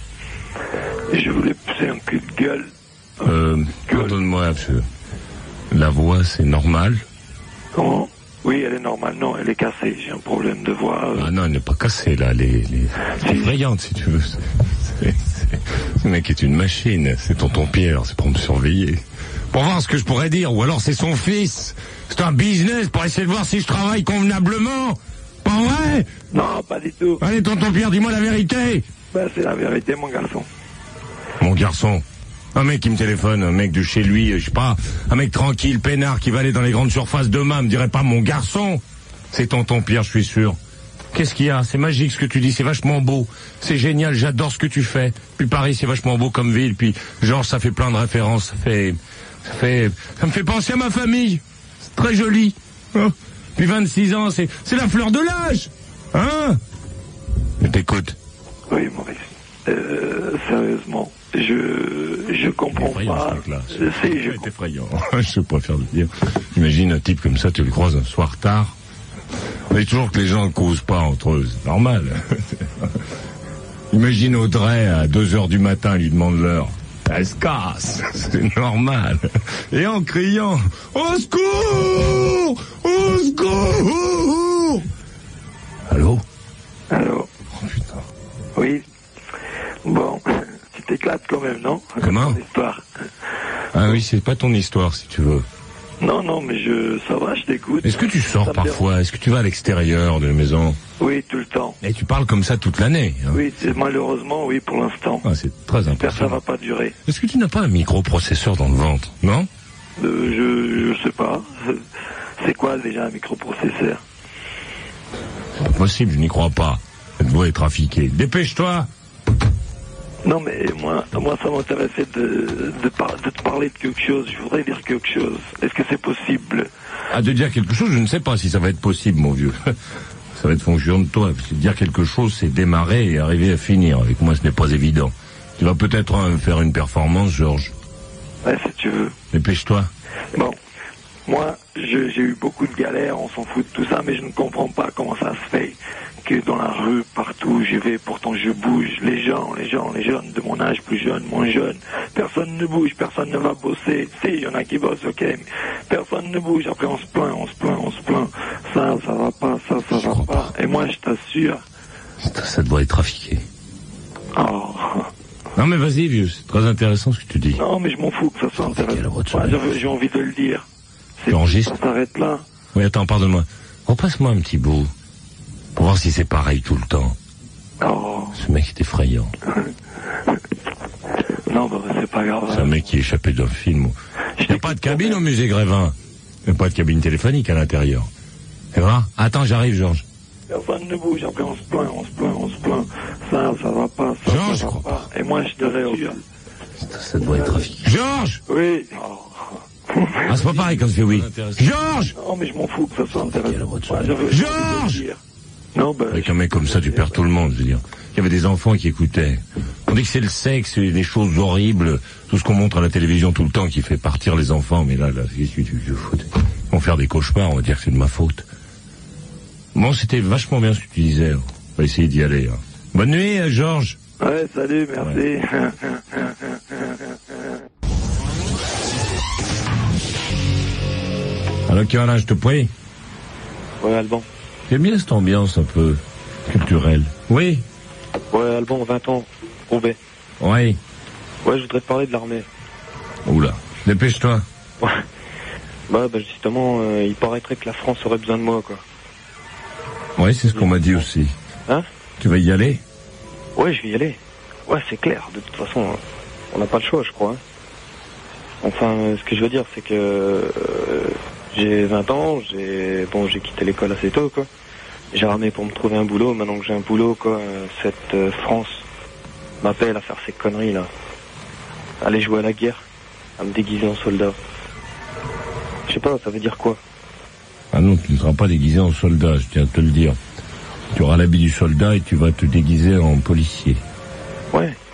U: Et je voulais pousser un cul de gueule.
C: Euh, pardonne-moi, monsieur. La voix, c'est normal?
U: Comment? Oui, elle est normale. Non, elle est cassée. J'ai un problème de voix. Euh...
C: Ah non, elle n'est pas cassée, là. Elle est, elle est... C'est effrayante, si tu veux. C'est, c'est, c'est... Ce mec est une machine. C'est tonton Pierre. C'est pour me surveiller. Pour voir ce que je pourrais dire. Ou alors c'est son fils. C'est un business pour essayer de voir si je travaille convenablement. Pas vrai?
U: Non, pas du tout.
C: Allez, tonton Pierre, dis-moi la vérité.
U: Ben, c'est la vérité, mon garçon.
C: Mon garçon? Un mec qui me téléphone, un mec de chez lui, je sais pas, un mec tranquille, peinard, qui va aller dans les grandes surfaces demain, me dirait pas mon garçon. C'est tonton Pierre, je suis sûr. Qu'est-ce qu'il y a? C'est magique ce que tu dis, c'est vachement beau. C'est génial, j'adore ce que tu fais. Puis Paris, c'est vachement beau comme ville, puis genre, ça fait plein de références, ça fait, ça fait, ça me fait penser à ma famille. C'est très joli. Hein? Puis vingt-six ans, c'est, c'est la fleur de l'âge. Hein? Je t'écoute.
U: Oui, Maurice. Euh, sérieusement. Je, je comprends pas.
C: C'est, c'est je... effrayant. Je préfère le dire. Imagine un type comme ça, tu le croises un soir tard. On dit toujours que les gens ne causent pas entre eux. C'est normal. Imagine Audrey à deux heures du matin, lui demande l'heure. Elle se casse. C'est normal. Et en criant, au secours! Au secours! Allô?
U: Allô?
C: Oh putain.
U: Oui. Bon. T'éclates quand même, non?
C: Comment?
U: Ton histoire.
C: Ah oui, c'est pas ton histoire, si tu veux.
U: Non, non, mais je, ça va, je t'écoute.
C: Est-ce que tu sors parfois? Est-ce que tu vas à l'extérieur de la maison?
U: Oui, tout le temps.
C: Et tu parles comme ça toute l'année, hein?
U: Oui, c'est, malheureusement, oui, pour l'instant.
C: Ah, c'est très important.
U: J'espère que ça va pas durer.
C: Est-ce que tu n'as pas un microprocesseur dans le ventre, non?
U: Euh, je, je sais pas. C'est quoi, déjà, un microprocesseur?
C: C'est pas possible, je n'y crois pas. Elle doit être trafiquée. Dépêche-toi!
U: Non, mais moi, moi ça m'intéressait de, de, par, de te parler de quelque chose. Je voudrais dire quelque chose. Est-ce que c'est possible?
C: Ah, de dire quelque chose, je ne sais pas si ça va être possible, mon vieux. Ça va être fonction de toi. Parce que dire quelque chose, c'est démarrer et arriver à finir. Avec moi, ce n'est pas évident. Tu vas peut-être hein, faire une performance, Georges.
U: Ouais, si tu veux.
C: Dépêche-toi.
U: Bon. Moi, je, j'ai eu beaucoup de galères, on s'en fout de tout ça, mais je ne comprends pas comment ça se fait que dans la rue, partout où je vais, pourtant je bouge, les gens, les gens, les jeunes de mon âge, plus jeunes, moins jeunes, personne ne bouge, personne ne va bosser. Si, il y en a qui bossent, ok, mais personne ne bouge. Après, on se plaint, on se plaint, on se plaint. Ça, ça va pas, ça, ça je va pas. pas. Et moi, je t'assure...
C: Ça, ça doit être trafiqué.
U: Oh...
C: Non mais vas-y, vieux, c'est très intéressant ce que tu dis.
U: Non, mais je m'en fous que ça soit intéressant. Ouais, j'ai, j'ai envie de le dire.
C: C'est tu enregistres?
U: Ça s'arrête là.
C: Oui, attends, pardonne-moi. Repasse-moi un petit bout. Pour voir si c'est pareil tout le temps.
U: Oh.
C: Ce mec est effrayant.
U: Non, bah, c'est pas grave.
C: C'est un mec qui est échappé d'un film. Il n'y a pas de cabine au musée Grévin. Il n'y a pas de cabine téléphonique à l'intérieur. C'est vrai? Attends, j'arrive, Georges.
U: Personne ne bouge, après on se plaint, on se plaint, on se plaint. Ça, ça va pas, ça,
C: Georges,
U: ça va pas. Et moi, je te rassure.
C: Ça, ça doit être trafiqué. Georges!
U: Oui.
C: Oh. Ah, c'est pas pareil quand tu fais oui. Georges!
U: Non, mais je m'en fous que ça soit intéressant. Ouais,
C: Georges!
U: Non, ben.
C: Avec un mec comme ça, tu perds tout le monde, je veux dire. Il y avait des enfants qui écoutaient. On dit que c'est le sexe, des choses horribles, tout ce qu'on montre à la télévision tout le temps qui fait partir les enfants, mais là, là, qu'est-ce que tu fous? Ils vont faire des cauchemars, on va dire que c'est de ma faute. Bon, c'était vachement bien ce que tu disais. On va essayer d'y aller. Hein. Bonne nuit, Georges.
U: Ouais, salut, merci. Ouais.
C: Alors, Kierlin, je te prie.
V: Ouais, Alban.
C: J'aime bien cette ambiance un peu culturelle. Oui.
V: Ouais, Alban, vingt ans, Roubaix.
C: Oui.
V: Ouais, je voudrais te parler de l'armée.
C: Oula, dépêche-toi.
V: Ouais. Bah, bah justement, euh, il paraîtrait que la France aurait besoin de moi, quoi.
C: Ouais, c'est ce qu'on m'a dit aussi.
V: Hein?
C: Tu vas y aller?
V: Ouais, je vais y aller. Ouais, c'est clair. De toute façon, on n'a pas le choix, je crois. Hein. Enfin, ce que je veux dire, c'est que euh, j'ai vingt ans, j'ai bon, j'ai quitté l'école assez tôt, quoi. J'ai ramé pour me trouver un boulot. Maintenant que j'ai un boulot, quoi, cette euh, France m'appelle à faire ces conneries là, aller jouer à la guerre, à me déguiser en soldat. Je sais pas, ça veut dire quoi?
C: Ah non, tu ne seras pas déguisé en soldat, je tiens à te le dire. Tu auras l'habit du soldat et tu vas te déguiser en policier.
V: Ouais.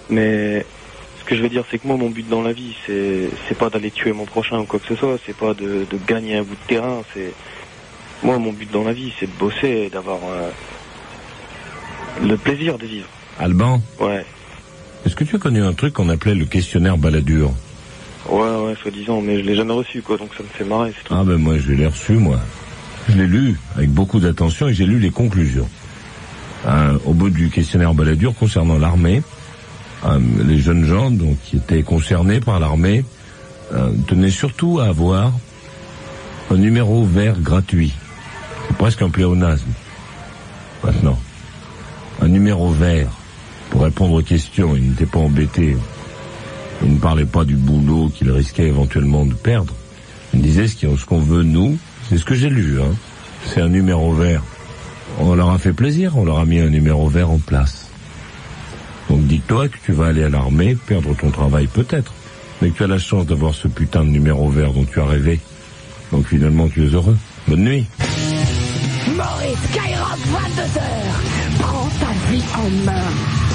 V: Mais ce que je veux dire, c'est que moi, mon but dans la vie, c'est c'est pas d'aller tuer mon prochain ou quoi que ce soit, c'est pas de, de gagner un bout de terrain, c'est... Moi, mon but dans la vie, c'est de bosser et d'avoir euh, le plaisir de vivre.
C: Alban ?
V: Ouais.
C: Est-ce que tu as connu un truc qu'on appelait le questionnaire Balladur ?
V: Ouais, ouais, soi-disant, mais je l'ai jamais reçu, quoi, donc ça me fait marrer, c'est tout.
C: Ah ben moi, je l'ai reçu, moi. Je l'ai lu avec beaucoup d'attention et j'ai lu les conclusions. Euh, au bout du questionnaire Balladur concernant l'armée, euh, les jeunes gens donc qui étaient concernés par l'armée euh, tenaient surtout à avoir un numéro vert gratuit. C'est presque un pléonasme. Maintenant, un numéro vert pour répondre aux questions. Ils n'étaient pas embêtés. Ils ne parlaient pas du boulot qu'ils risquaient éventuellement de perdre. Ils disaient ce qu'on veut nous, c'est ce que j'ai lu, hein. C'est un numéro vert. On leur a fait plaisir, on leur a mis un numéro vert en place. Donc dis-toi que tu vas aller à l'armée, perdre ton travail peut-être, mais que tu as la chance d'avoir ce putain de numéro vert dont tu as rêvé. Donc finalement tu es heureux. Bonne nuit.
P: Maurice, Skyrock, vingt-deux heures. Prends ta vie en main.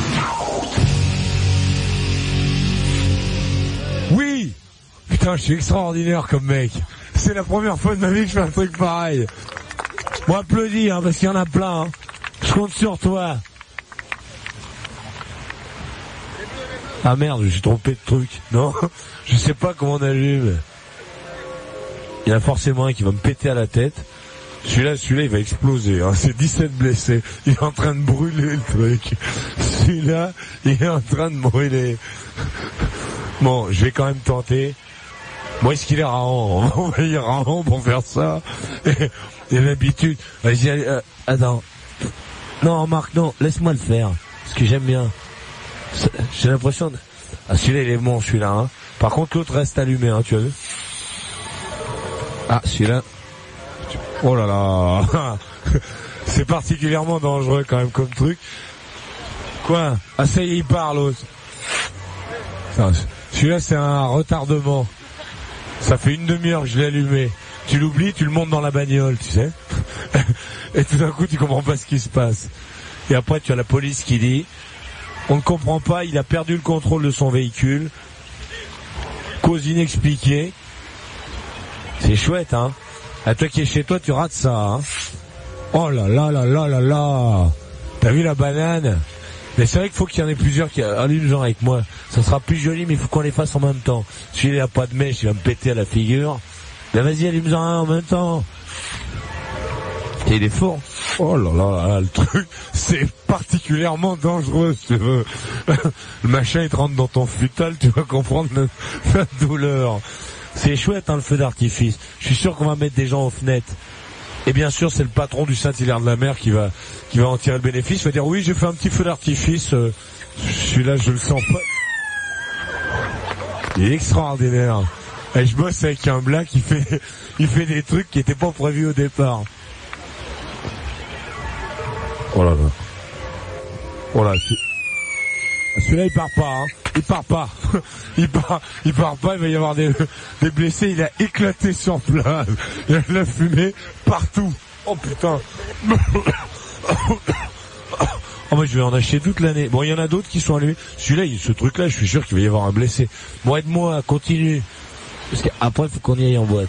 A: Oui. Putain, je suis extraordinaire comme mec. C'est la première fois de ma vie que je fais un truc pareil. Bon, applaudis, hein, parce qu'il y en a plein. Hein. Je compte sur toi. Ah merde, j'ai trompé de truc. Non, je sais pas comment on allume. Il y en a forcément un qui va me péter à la tête. Celui-là, celui-là, il va exploser. Hein. C'est dix-sept blessés. Il est en train de brûler le truc. Celui-là, il est en train de brûler. Bon, je vais quand même tenter. Bon, est-ce qu'il est rarant ? On va envoyer rarant pour faire ça. Et, et l'habitude. Vas-y, allez, euh, attends. Non, Marc, non, laisse-moi le faire. Parce que j'aime bien. J'ai l'impression de... Ah, celui-là, il est bon, celui-là. Hein. Par contre, l'autre reste allumé, hein, tu as vu ? Ah, celui-là... Oh là là. C'est particulièrement dangereux quand même comme truc. Quoi ? Ah, ça y est, il part, l'autre. Celui-là, c'est un retardement. Ça fait une demi-heure que je l'ai allumé. Tu l'oublies, tu le montes dans la bagnole, tu sais. Et tout d'un coup, tu comprends pas ce qui se passe. Et après, tu as la police qui dit... On ne comprend pas, il a perdu le contrôle de son véhicule. Cause inexpliquée. C'est chouette, hein. À toi qui es chez toi, tu rates ça, hein. Oh là là là là là là. T'as vu la banane ? Mais c'est vrai qu'il faut qu'il y en ait plusieurs qui allument genre avec moi. Ça sera plus joli, mais il faut qu'on les fasse en même temps. Celui-là, il a pas de mèche, il va me péter à la figure. Ben vas-y, allume-en un en même temps. Et il est fort. Oh là là là, le truc, c'est particulièrement dangereux, si tu veux. Le machin, il te rentre dans ton futal, tu vas comprendre la douleur. C'est chouette, hein, le feu d'artifice. Je suis sûr qu'on va mettre des gens aux fenêtres. Et bien sûr, c'est le patron du Saint-Hilaire de la Mer qui va, qui va en tirer le bénéfice. Il va dire, oui, j'ai fait un petit feu d'artifice, euh, celui-là, je le sens pas. Il est extraordinaire. Et je bosse avec un black qui fait, il fait des trucs qui étaient pas prévus au départ. Oh là là. Oh là, celui-là, il part pas, hein. Il part pas. Il part, il part pas, il va y avoir des, des blessés, il a éclaté sur place. Il y a de la fumée partout. Oh putain. Oh, moi, je vais en acheter toute l'année. Bon, il y en a d'autres qui sont allumés. Celui-là, ce truc-là, je suis sûr qu'il va y avoir un blessé. Bon, aide-moi, continue. Parce qu'après, il faut qu'on y aille en boîte.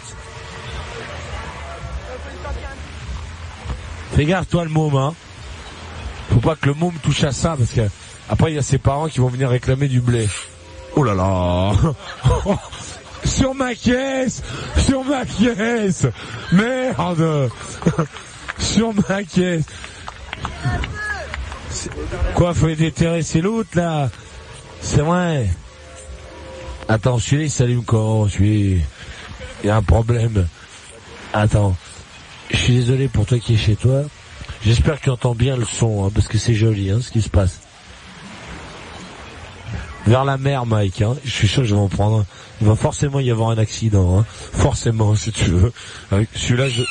A: Fais gaffe, toi, le môme, hein. Faut pas que le môme touche à ça, parce que après, il y a ses parents qui vont venir réclamer du blé. Oh là là. Sur ma caisse. Sur ma caisse. Merde. Sur ma caisse. C'est... Quoi, faut déterrer, c'est l'autre, là. C'est vrai. Attends, celui-là, il s'allume quand, celui... Il y a un problème. Attends. Je suis désolé pour toi qui es chez toi. J'espère que tu entends bien le son, hein, parce que c'est joli, hein, ce qui se passe. Vers la mer, Mike, hein. Je suis sûr que je vais en prendre un. Il va forcément y avoir un accident, hein. Forcément, si tu veux. Avec celui-là, je...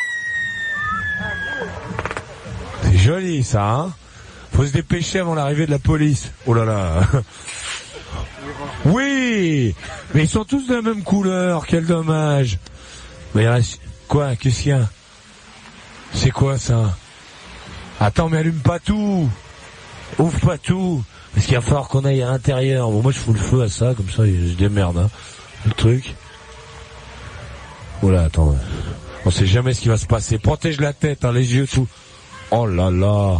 A: C'est joli, ça, hein. Faut se dépêcher avant l'arrivée de la police. Oh là là. Oui! Mais ils sont tous de la même couleur, quel dommage. Mais il reste... Quoi? Qu'est-ce qu'il y a? C'est quoi, ça? Attends, mais allume pas tout. Ouvre pas tout. Parce qu'il va falloir qu'on aille à l'intérieur. Bon, moi je fous le feu à ça, comme ça je démerde, hein, le truc. Oula, attends. On sait jamais ce qui va se passer. Protège la tête, hein, les yeux tout. Oh là là.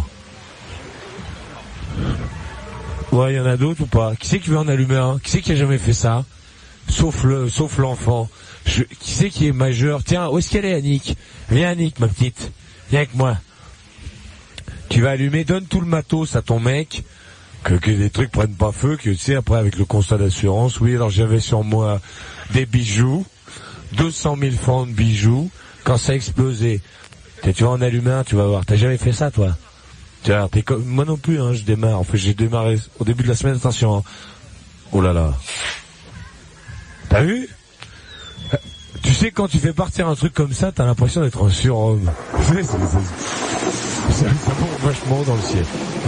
A: Ouais, il y en a d'autres ou pas? Qui c'est qui veut en allumer un? Qui c'est qui a jamais fait ça? Sauf le, sauf l'enfant. Je, qui c'est qui est majeur? Tiens, où est-ce qu'elle est, Annick? Viens, Annick, ma petite. Viens avec moi. Tu vas allumer, donne tout le matos à ton mec, que, que les trucs prennent pas feu, que tu sais, après avec le constat d'assurance, oui, alors j'avais sur moi des bijoux, deux cent mille francs de bijoux, quand ça a explosé. Tu vas en allumer un, tu vas voir. T'as jamais fait ça, toi? Tiens, t'es comme, moi non plus, hein, je démarre. En fait, j'ai démarré au début de la semaine, attention, hein. Oh là là. T'as vu? Tu sais, quand tu fais partir un truc comme ça, t'as l'impression d'être un surhomme. Tu sais, c'est, c'est, ça, ça monte vachement haut dans le ciel.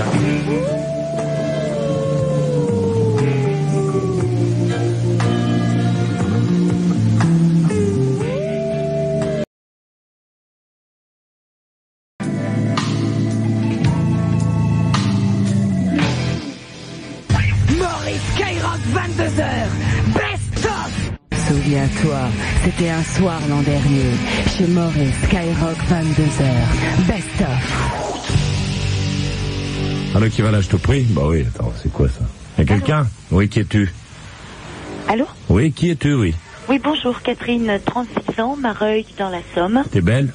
P: Maurice Skyrock vingt-deux heures, best of. Souviens-toi, c'était un soir l'an dernier, chez Maurice Skyrock vingt-deux heures, best of.
C: Allô, qui va là, je te prie? Bah oui, attends, c'est quoi ça? Y'a quelqu'un? Oui, qui es-tu?
B: Allô?
C: Oui, qui es-tu, oui?
B: Oui, bonjour, Catherine, trente-six ans, Mareuil dans la Somme.
C: T'es belle?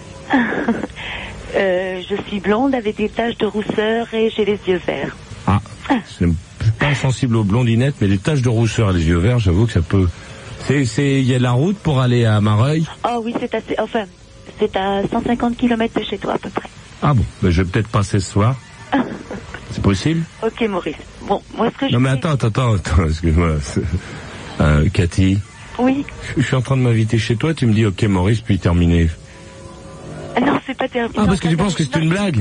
B: euh, je suis blonde avec des taches de rousseur et j'ai les yeux verts.
C: Ah, je suis pas sensible aux blondinettes, mais les taches de rousseur et les yeux verts, j'avoue que ça peut... C'est, c'est, il y a la route pour aller à Mareuil?
B: Oh oui, c'est assez, enfin, c'est à cent cinquante kilomètres de chez toi, à peu près.
C: Ah bon, ben je vais peut-être passer ce soir. C'est possible?
B: Ok, Maurice. Bon, moi, ce que je
C: Non mais
B: fais...
C: attends, attends, attends, excuse-moi. Euh, Cathy?
B: Oui?
C: Je, je suis en train de m'inviter chez toi, tu me dis ok Maurice, puis terminé.
B: Ah non, c'est pas terminé.
C: Ah, parce que tu penses que c'est une blague?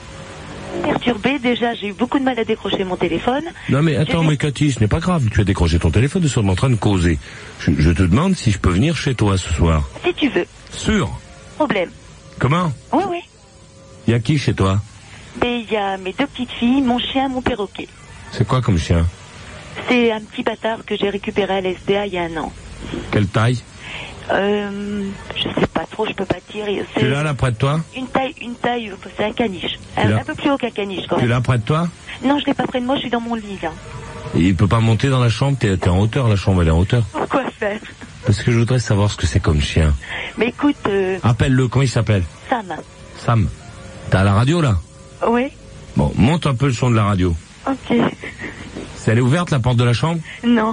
B: Perturbée, déjà, j'ai eu beaucoup de mal à décrocher mon téléphone.
C: Non mais attends, mais Cathy, ce n'est pas grave, tu as décroché ton téléphone, nous sommes en train de causer. Je, je te demande si je peux venir chez toi ce soir.
B: Si tu veux.
C: Sûr?
B: Problème.
C: Comment?
B: Oui, oui.
C: Il y a qui chez toi?
B: Mais il y a mes deux petites filles, mon chien, mon perroquet.
C: C'est quoi comme chien?
B: C'est un petit bâtard que j'ai récupéré à l'S D A il y a un an.
C: Quelle taille?
B: Euh, je sais pas trop, je peux pas dire. C'est
C: Tu l'as là près de toi?
B: Une taille, une taille, c'est un caniche.
C: Tu
B: Un,
C: l'as
B: un peu plus haut qu'un caniche quand
C: Tu
B: même.
C: l'as près de toi?
B: Non, je l'ai pas près de moi, je suis dans mon lit là.
C: Et il peut pas monter dans la chambre, t'es, t'es en hauteur, la chambre elle est en hauteur.
B: Pourquoi faire?
C: Parce que je voudrais savoir ce que c'est comme chien.
B: Mais écoute, euh,
C: Appelle-le, comment il s'appelle?
B: Sam.
C: Sam. T'as la radio là?
B: Oui.
C: Bon, monte un peu le son de la radio.
B: Ok.
C: C'est elle est ouverte la porte de la chambre?
B: Non.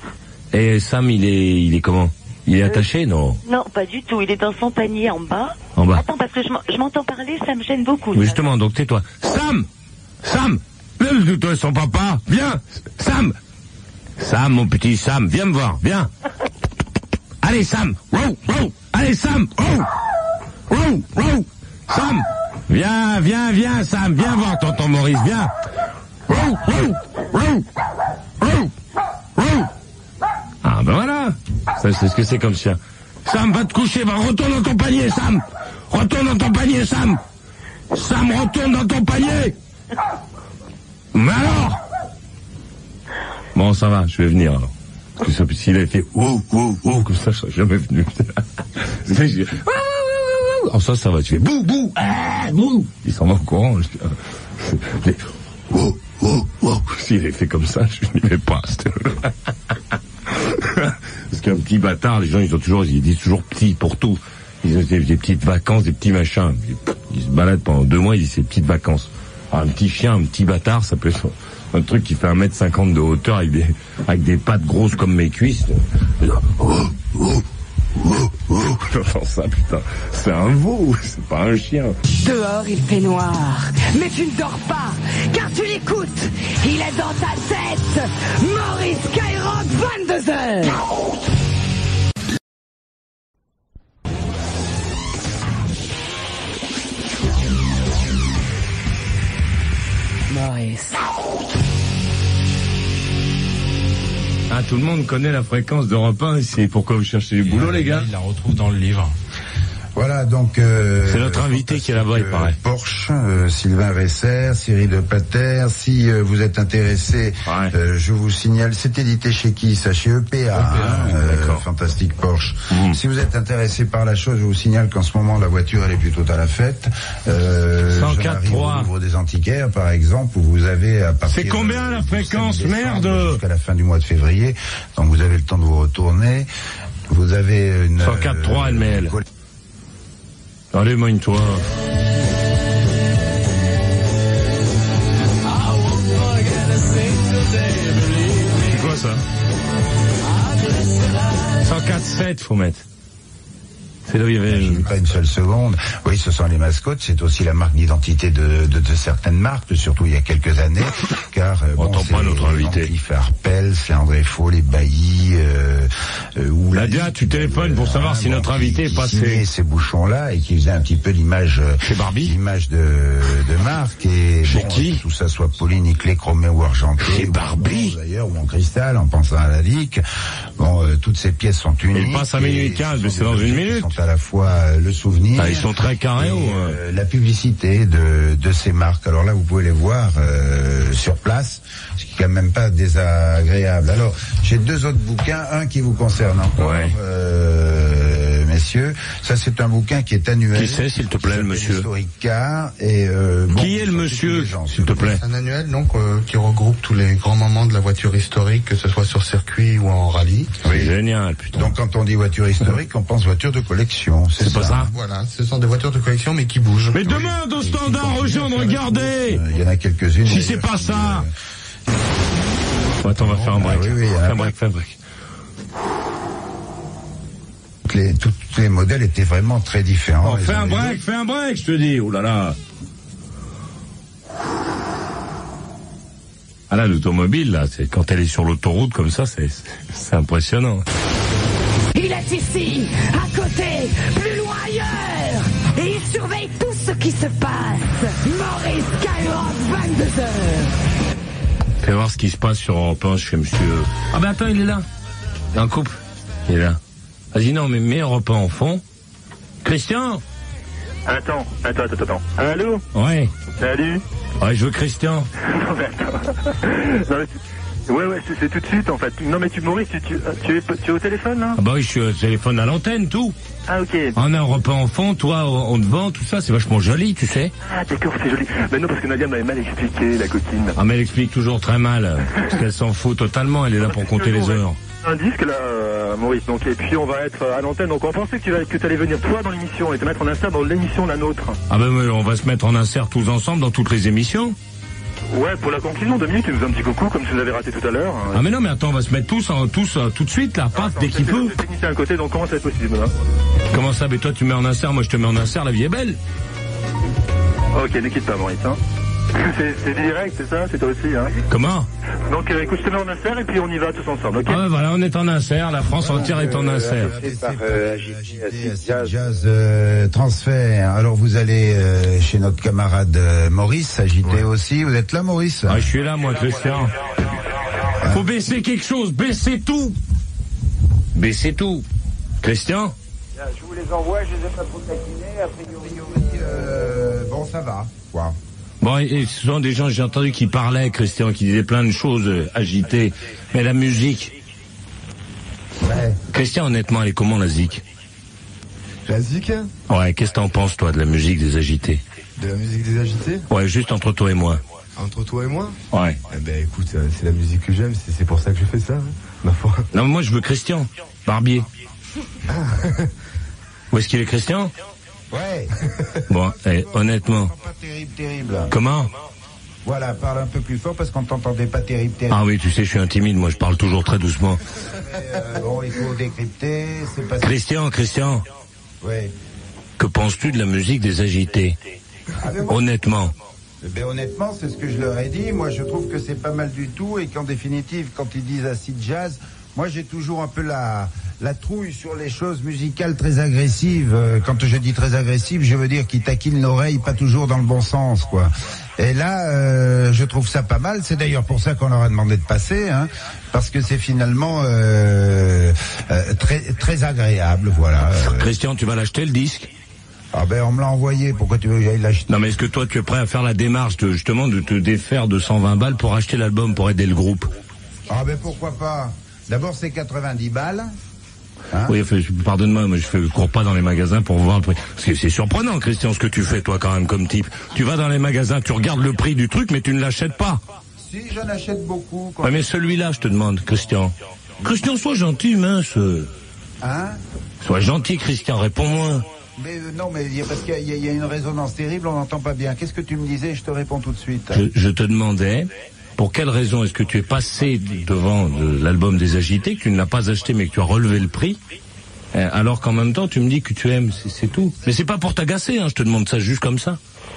C: Et Sam, il est, il est comment? Il est
B: Euh,
C: attaché, non?
B: Non, pas du tout. Il est dans son panier en bas.
C: En bas.
B: Attends, parce que je m'en- je m'entends parler, ça me gêne beaucoup.
C: Oui,
B: ça.
C: justement, donc tais-toi. Sam! Sam! Euh, Toi, son papa, viens! Sam! Sam, mon petit Sam, viens me voir, viens! Allez, Sam! Wow, wow! Allez, Sam! Oh! Wow, wow! Sam! Viens, viens, viens, Sam! Viens voir tonton Maurice, viens! Wow, wow! Wow! Wow! Wow! Ah, ben voilà! Ça, c'est ce que c'est comme chien. Sam, va te coucher, va, retourne dans ton panier, Sam! Retourne dans ton panier, Sam! Sam, retourne dans ton panier! Mais alors? Bon, ça va, je vais venir alors. Parce que ça, s'il avait fait wow, wow, wow, comme ça, je serais jamais venu. C'est, je dis, ah, oh, ça, ça va, tu fais bou, bou, ah, bou. Il s'en va au courant. Je dis, ah, je dis, wow, wow, wow. S'il avait fait comme ça, je n'y vais pas. Parce qu'un petit bâtard, les gens, ils ont toujours, ils disent toujours petit pour tout. Ils ont des, des petites vacances, des petits machins. Ils se baladent pendant deux mois, ils disent c'est petites vacances. Alors, un petit chien, un petit bâtard, ça peut être un truc qui fait un mètre cinquante de hauteur avec des, avec des pattes grosses comme mes cuisses. Oh, oh, oh, oh. J'entends ça, putain. C'est un veau, c'est pas un chien.
P: Dehors, il fait noir, mais tu ne dors pas, car tu l'écoutes. Il est dans ta tête. Maurice Skyrock, vingt-deux heures. Maurice.
C: Ah, tout le monde connaît la fréquence d'Europe un, c'est pourquoi vous cherchez du boulot, les gars?
D: Il la retrouve dans le livre. Voilà, donc... Euh,
C: c'est notre invité qui est là-bas, il paraît.
D: Porsche, euh, Sylvain Resser, Cyril de Pater. Si euh, vous êtes intéressé, ouais. euh, je vous signale, c'est édité chez qui ça? Chez E P A, E P A hein, euh, Fantastique Porsche. Mmh. Si vous êtes intéressé par la chose, je vous signale qu'en ce moment, la voiture, elle est plutôt à la fête. Euh,
C: cent quatre trois.
D: Au livre des antiquaires, par exemple, où vous avez à partir...
C: C'est combien la fréquence, merde?
D: Jusqu'à la fin du mois de février. Donc vous avez le temps de vous retourner. Vous avez une...
C: cent quatre trois L M L. Allez, moigne-toi. C'est quoi ça? cent quatre sept, faut mettre. C'est là où il y avait...
D: Je pas une seule seconde. Oui, ce sont les mascottes. C'est aussi la marque d'identité de, de, de certaines marques, surtout il y a quelques années. Car euh,
C: on
D: bon,
C: entend pas notre invité.
D: Il fait Arpels, c'est André Faux, les Bailly, euh, euh, ou
C: la Dia, tu téléphones pour savoir euh, si bon, notre invité est passé.
D: Ces bouchons-là et qui faisait un petit peu l'image,
C: chez Barbie,
D: l'image de, de marque et
C: chez
D: bon,
C: qui
D: tout ça soit polyniclé, chromé ou argenté.
C: Chez Barbie,
D: d'ailleurs, ou en cristal, en pensant à la Lique. Bon, euh, toutes ces pièces sont uniques.
C: Il passe à minuit quinze, mais c'est dans une minute.
D: Sont à la fois le souvenir.
C: Ah, ils sont très carrés.
D: Et,
C: ou
D: euh, la publicité de, de ces marques. Alors là, vous pouvez les voir euh, sur place, ce qui est quand même pas désagréable. Alors, j'ai deux autres bouquins, un qui vous concerne encore, ouais. euh, messieurs. Ça, c'est un bouquin qui est annuel.
C: Qui c'est, s'il te plaît, le monsieur?
D: Historica. Et euh, bon,
C: qui est le monsieur, s'il te plaît?
E: C'est un annuel, donc, euh, qui regroupe tous les grands moments de la voiture historique, que ce soit sur circuit ou en rallye.
C: Oui, génial, putain.
D: Donc, quand on dit voiture historique, on pense voiture de collection.
C: C'est pas ça.
E: Voilà, ce sont des voitures de collection mais qui bougent.
C: Mais demande au standard aux gens de regarder.
D: Il y en a quelques-unes.
C: Si c'est pas ça. Euh... Attends, on va faire un break.
D: Ah, oui, oui,
C: fais un break, fais un break.
D: Les, tous les modèles étaient vraiment très différents.
C: Oh, fais un break, fais un break, je te dis. Oh là là. Ah là, l'automobile, là, c'est quand elle est sur l'autoroute comme ça, c'est, c'est impressionnant.
P: Il est ici, à côté, plus loin ailleurs, et il surveille tout ce qui se passe. Maurice Skyrock, vingt-deux heures.
C: Fais voir ce qui se passe sur Europe un, je fais monsieur... Ah ben attends, il est là. Il y a un couple. Il est là. Vas-y, non, mais mets Europe un en fond. Christian?
W: Attends, attends, attends, attends. Allô?
C: Ouais.
W: Salut.
C: Ouais, je veux Christian.
W: Non, mais attends. Non, mais tu... Ouais, ouais, c'est, c'est tout de suite, en fait. Non, mais tu, Maurice, tu, tu, tu, es, tu es au téléphone, là?
C: Ah bah oui, je suis au téléphone à l'antenne, tout.
W: Ah, ok.
C: On a un repas en fond, toi, en devant, tout ça, c'est vachement joli, tu sais.
W: Ah, d'accord, c'est joli. Ben non, parce que Nadia m'avait mal expliqué, la coquine.
C: Ah, mais elle explique toujours très mal, parce qu'elle s'en fout totalement, elle est là pour compter les heures.
W: Un disque, là, euh, Maurice, donc, et puis on va être à l'antenne, donc on pensait que tu, vas, que tu allais venir, toi, dans l'émission, et te mettre en insert dans l'émission, la nôtre.
C: Ah ben, on va se mettre en insert tous ensemble dans toutes les émissions.
W: Ouais, pour la conclusion, deux minutes, tu nous fais un petit coucou, comme tu nous avais raté tout à l'heure.
C: Ah mais non, mais attends, on va se mettre tous, en, tous euh, tout de suite, là, paf, dès qu'il peut.
W: Le technicien à côté, donc comment ça va être possible, là?
C: Comment ça? Mais toi, tu mets en insert, moi je te mets en insert, la vie est belle.
W: Ok, ne quitte pas, Maurice, hein. C'est, c'est direct, c'est ça? C'est toi aussi, hein?
C: Comment?
W: Donc, euh, écoute, je te mets en insert et puis on y va tous ensemble, ok?
C: Ah ouais, voilà, on est en insert, la France entière est en insert.
D: Par euh, Jazz, Jazz euh, Transfert. Alors vous allez euh, chez notre camarade euh, Maurice, agité ouais. aussi. Vous êtes là, Maurice?
C: Ah, je suis là, moi, Christian. Faut baisser quelque chose, baisser tout. Baisser tout. Christian?
X: Je vous les envoie, je les ai pas trop taquinés, a priori.
D: Euh, bon, ça va, quoi.
C: Bon, et, et ce sont des gens, j'ai entendu, qui parlaient, Christian, qui disaient plein de choses euh, agitées. Mais la musique...
D: Ouais.
C: Christian, honnêtement, elle est comment, la zik?
E: La zik?
C: Ouais, qu'est-ce que t'en penses, toi, de la musique des agités?
E: De la musique des agités?
C: Ouais, juste entre toi et moi.
E: Entre toi et moi?
C: Ouais.
E: Eh ben, écoute, c'est la musique que j'aime, c'est, c'est pour ça que je fais ça, hein, ma foi.
C: Non, mais moi, je veux Christian, Barbier. Ah. Où est-ce qu'il est, Christian?
D: Ouais.
C: Bon, eh, honnêtement.
D: Pas terrible, terrible.
C: Comment?
D: Voilà, parle un peu plus fort parce qu'on t'entendait pas terrible, terrible.
C: Ah oui, tu sais, je suis un timide, moi, je parle toujours très doucement.
D: Mais, euh, bon, il faut décrypter, c'est pas...
C: Christian, Christian.
D: Ouais.
C: Que penses-tu de la musique des agités? Ah, moi, honnêtement.
D: Ben, honnêtement, c'est ce que je leur ai dit. Moi, je trouve que c'est pas mal du tout et qu'en définitive, quand ils disent acid jazz, moi, j'ai toujours un peu la... la trouille sur les choses musicales très agressives. Quand je dis très agressives, je veux dire qu'ils taquinent l'oreille, pas toujours dans le bon sens, quoi. Et là, euh, je trouve ça pas mal. C'est d'ailleurs pour ça qu'on leur a demandé de passer, hein, parce que c'est finalement euh, euh, très très agréable, voilà.
C: Christian, tu vas l'acheter le disque?
D: Ah ben on me l'a envoyé, pourquoi tu veux que j'aille l'acheter?
C: Non mais est-ce que toi tu es prêt à faire la démarche de, justement de te défaire de cent vingt balles pour acheter l'album, pour aider le groupe?
D: Ah ben pourquoi pas. D'abord c'est quatre-vingt-dix balles. Hein?
C: Oui, pardonne-moi, mais je ne cours pas dans les magasins pour voir le prix. Parce que c'est surprenant, Christian, ce que tu fais, toi, quand même, comme type. Tu vas dans les magasins, tu regardes le prix du truc, mais tu ne l'achètes pas.
D: Si, j'en achète beaucoup. Quand
C: ouais, mais celui-là, je te demande, Christian. Christian, sois gentil, mince.
D: Hein?
C: Sois gentil, Christian, réponds-moi.
D: Mais euh, non, mais y a, parce qu'il y, y a une résonance terrible, on n'entend pas bien. Qu'est-ce que tu me disais? Je te réponds tout de suite.
C: Je, je te demandais... Pour quelle raison est-ce que tu es passé devant de l'album des Agités, que tu ne l'as pas acheté mais que tu as relevé le prix, alors qu'en même temps tu me dis que tu aimes, c'est, c'est tout. Mais c'est pas pour t'agacer, hein, je te demande ça juste comme ça.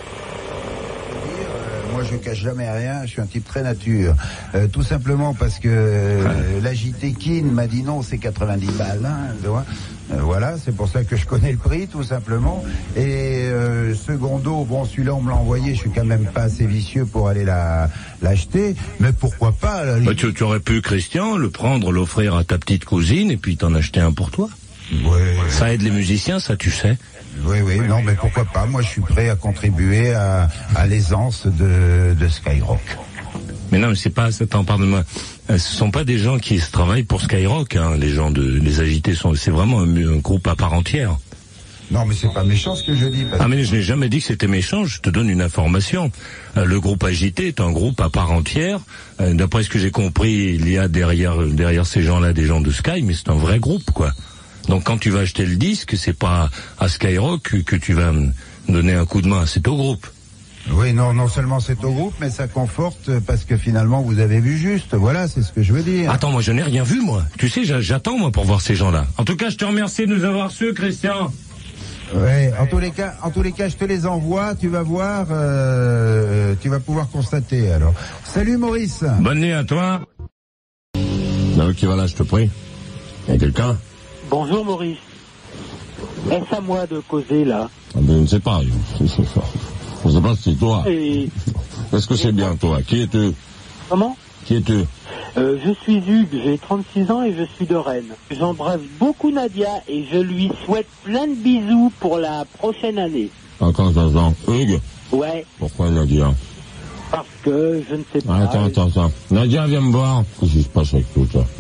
D: Euh, moi je cache jamais rien, je suis un type très nature. Euh, tout simplement parce que euh, l'Agité Kin m'a dit non, c'est quatre-vingt-dix balles. Hein, tu vois. Euh, voilà, c'est pour ça que je connais le prix, tout simplement. Et euh, secondo, bon, celui-là, on me l'a envoyé, je suis quand même pas assez vicieux pour aller la, l'acheter, mais pourquoi pas là,
C: bah, tu, tu aurais pu, Christian, le prendre, l'offrir à ta petite cousine, et puis t'en acheter un pour toi.
D: Oui.
C: Ça aide les musiciens, ça, tu sais.
D: Oui, oui, non, mais pourquoi pas. Moi, je suis prêt à contribuer à, à l'aisance de, de Skyrock.
C: Mais non, mais c'est pas, attends, pardonne-moi. Ce sont pas des gens qui travaillent pour Skyrock, hein, les gens de, les Agités sont, c'est vraiment un, un groupe à part entière.
D: Non, mais c'est pas méchant ce que je dis. Parce...
C: Ah, mais je n'ai jamais dit que c'était méchant, je te donne une information. Euh, le groupe Agité est un groupe à part entière. Euh, d'après ce que j'ai compris, il y a derrière, derrière ces gens-là des gens de Sky, mais c'est un vrai groupe, quoi. Donc quand tu vas acheter le disque, c'est pas à Skyrock que, que tu vas donner un coup de main, c'est au groupe.
D: Oui, non, non seulement c'est au groupe, mais ça conforte parce que finalement vous avez vu juste. Voilà, c'est ce que je veux dire.
C: Attends, moi je n'ai rien vu, moi. Tu sais, j'attends moi pour voir ces gens-là. En tout cas, je te remercie de nous avoir su, Christian.
D: Ouais, en tous les cas, en tous les cas, je te les envoie. Tu vas voir, euh, tu vas pouvoir constater. Alors, salut Maurice.
C: Bonne nuit à toi. Non, ok, voilà, je te prie. Il y a quelqu'un?
F: Bonjour Maurice. Est-ce à moi de causer là?
C: Ah ben, je ne sais pas. Je ne sais pas si c'est toi.
F: Et...
C: Est-ce que c'est bien toi? Qui es-tu?
F: Comment?
C: Qui es-tu?
F: euh, Je suis Hugues, j'ai trente-six ans et je suis de Rennes. J'embrasse beaucoup Nadia et je lui souhaite plein de bisous pour la prochaine année.
C: Attends, attends, attends. Hugues?
F: Ouais.
C: Pourquoi Nadia?
F: Parce que je ne sais pas.
C: Ah, attends, attends, attends. Nadia, viens me voir. Qu'est-ce qui se passe avec tout ça?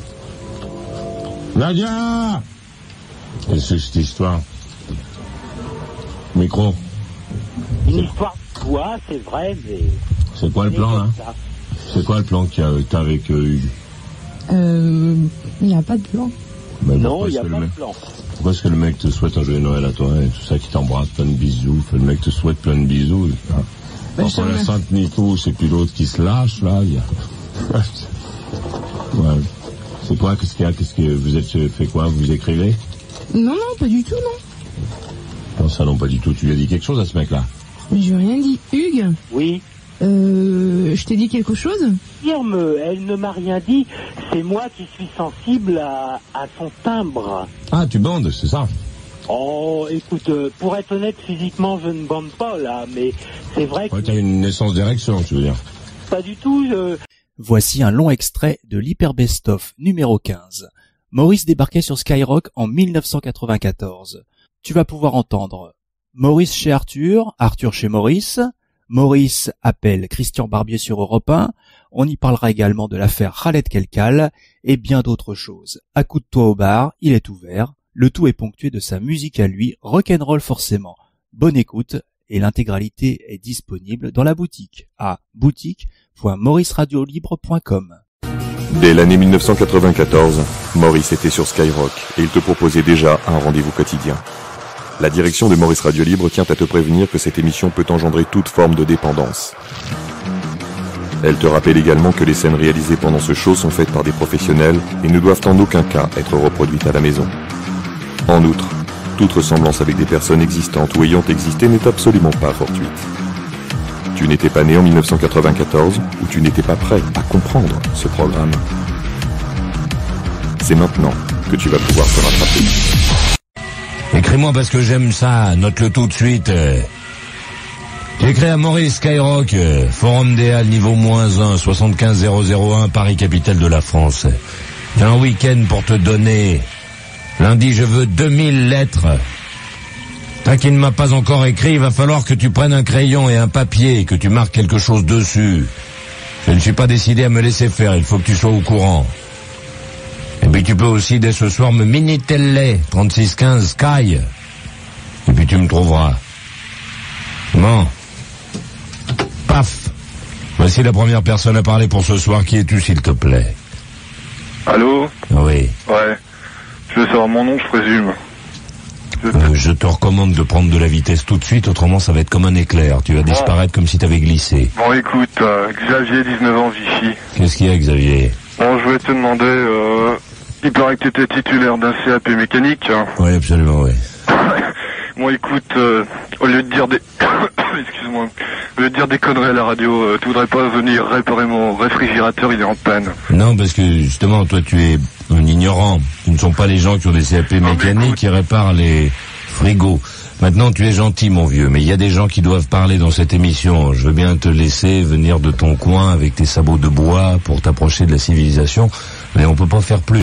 C: Nadia! Qu'est-ce que c'est cette histoire? Micro.
F: Une histoire de toi, c'est vrai, mais...
C: C'est quoi le plan, là? C'est quoi le plan que tu as avec euh, Hugues?
T: Euh... Il n'y a pas de plan.
C: Ben,
F: non, il n'y a pas
C: mec...
F: de plan.
C: Pourquoi est-ce que le mec te souhaite un joyeux Noël à toi et tout ça, qui t'embrasse, plein de bisous, le mec te souhaite plein de bisous, hein? Ben, entre la Sainte Nitouche et puis l'autre qui se lâche, là, il y a... ouais. C'est quoi? Qu'est-ce qu'il y a? Qu'est-ce que vous êtes fait quoi? Vous écrivez?
T: Non, non, pas du tout, non.
C: Non, ça non, pas du tout. Tu lui as dit quelque chose à ce mec-là?
T: Mais je n'ai rien dit. Hugues?
F: Oui.
T: Euh, je t'ai dit quelque chose?
F: Firme, elle ne m'a rien dit. C'est moi qui suis sensible à, à son timbre.
C: Ah, tu bandes, c'est ça?
F: Oh, écoute, euh, pour être honnête, physiquement, je ne bande pas, là, mais c'est vrai que...
C: Ouais, t'as une naissance d'érection, tu veux dire?
F: Pas du tout, euh...
G: Voici un long extrait de l'Hyper Best of numéro quinze. Maurice débarquait sur Skyrock en mille neuf cent quatre-vingt-quatorze. Tu vas pouvoir entendre Maurice chez Arthur, Arthur chez Maurice, Maurice appelle Christian Barbier sur Europe un, on y parlera également de l'affaire Khaled Kelkal et bien d'autres choses. Accoude-toi au bar, il est ouvert, le tout est ponctué de sa musique à lui, rock'n'roll forcément. Bonne écoute et l'intégralité est disponible dans la boutique à boutique point maurice radio libre point com.
I: Dès l'année mille neuf cent quatre-vingt-quatorze, Maurice était sur Skyrock et il te proposait déjà un rendez-vous quotidien. La direction de Maurice Radio Libre tient à te prévenir que cette émission peut engendrer toute forme de dépendance. Elle te rappelle également que les scènes réalisées pendant ce show sont faites par des professionnels et ne doivent en aucun cas être reproduites à la maison. En outre, toute ressemblance avec des personnes existantes ou ayant existé n'est absolument pas fortuite. Tu n'étais pas né en mille neuf cent quatre-vingt-quatorze ou tu n'étais pas prêt à comprendre ce programme. C'est maintenant que tu vas pouvoir te rattraper.
C: Écris-moi parce que j'aime ça, note-le tout de suite. J'écris à Maurice Skyrock, Forum des Halles, niveau moins un, soixante-quinze zéro zéro un, Paris, capitale de la France. J'ai un week-end pour te donner. Lundi, je veux deux mille lettres. Toi qui ne m'as pas encore écrit, il va falloir que tu prennes un crayon et un papier et que tu marques quelque chose dessus. Je ne suis pas décidé à me laisser faire, il faut que tu sois au courant. Et puis tu peux aussi dès ce soir me miniteller trente-six quinze Sky. Et puis tu me trouveras. Bon. Paf. Voici la première personne à parler pour ce soir. Qui es-tu, s'il te plaît?
W: Allô?
C: Oui.
W: Ouais. Je veux savoir mon nom, je présume.
C: Je... Euh, je te recommande de prendre de la vitesse tout de suite, autrement ça va être comme un éclair. Tu vas bon. disparaître comme si t'avais glissé.
W: Bon, écoute, euh, Xavier, dix-neuf ans, Vichy.
C: Qu'est-ce qu'il y a, Xavier?
W: Bon, je voulais te demander, euh, il paraît que tu étais titulaire d'un C A P mécanique. Hein.
C: Oui, absolument, oui.
W: Bon, écoute, euh, au lieu de dire des... Excuse-moi. Au lieu de dire des conneries à la radio, euh, tu voudrais pas venir réparer mon réfrigérateur, il est en panne.
C: Non, parce que justement, toi, tu es un ignorant. Ce ne sont pas les gens qui ont des C A P mécaniques qui réparent les frigos. Maintenant, tu es gentil, mon vieux, mais il y a des gens qui doivent parler dans cette émission. Je veux bien te laisser venir de ton coin avec tes sabots de bois pour t'approcher de la civilisation, mais on peut pas faire plus.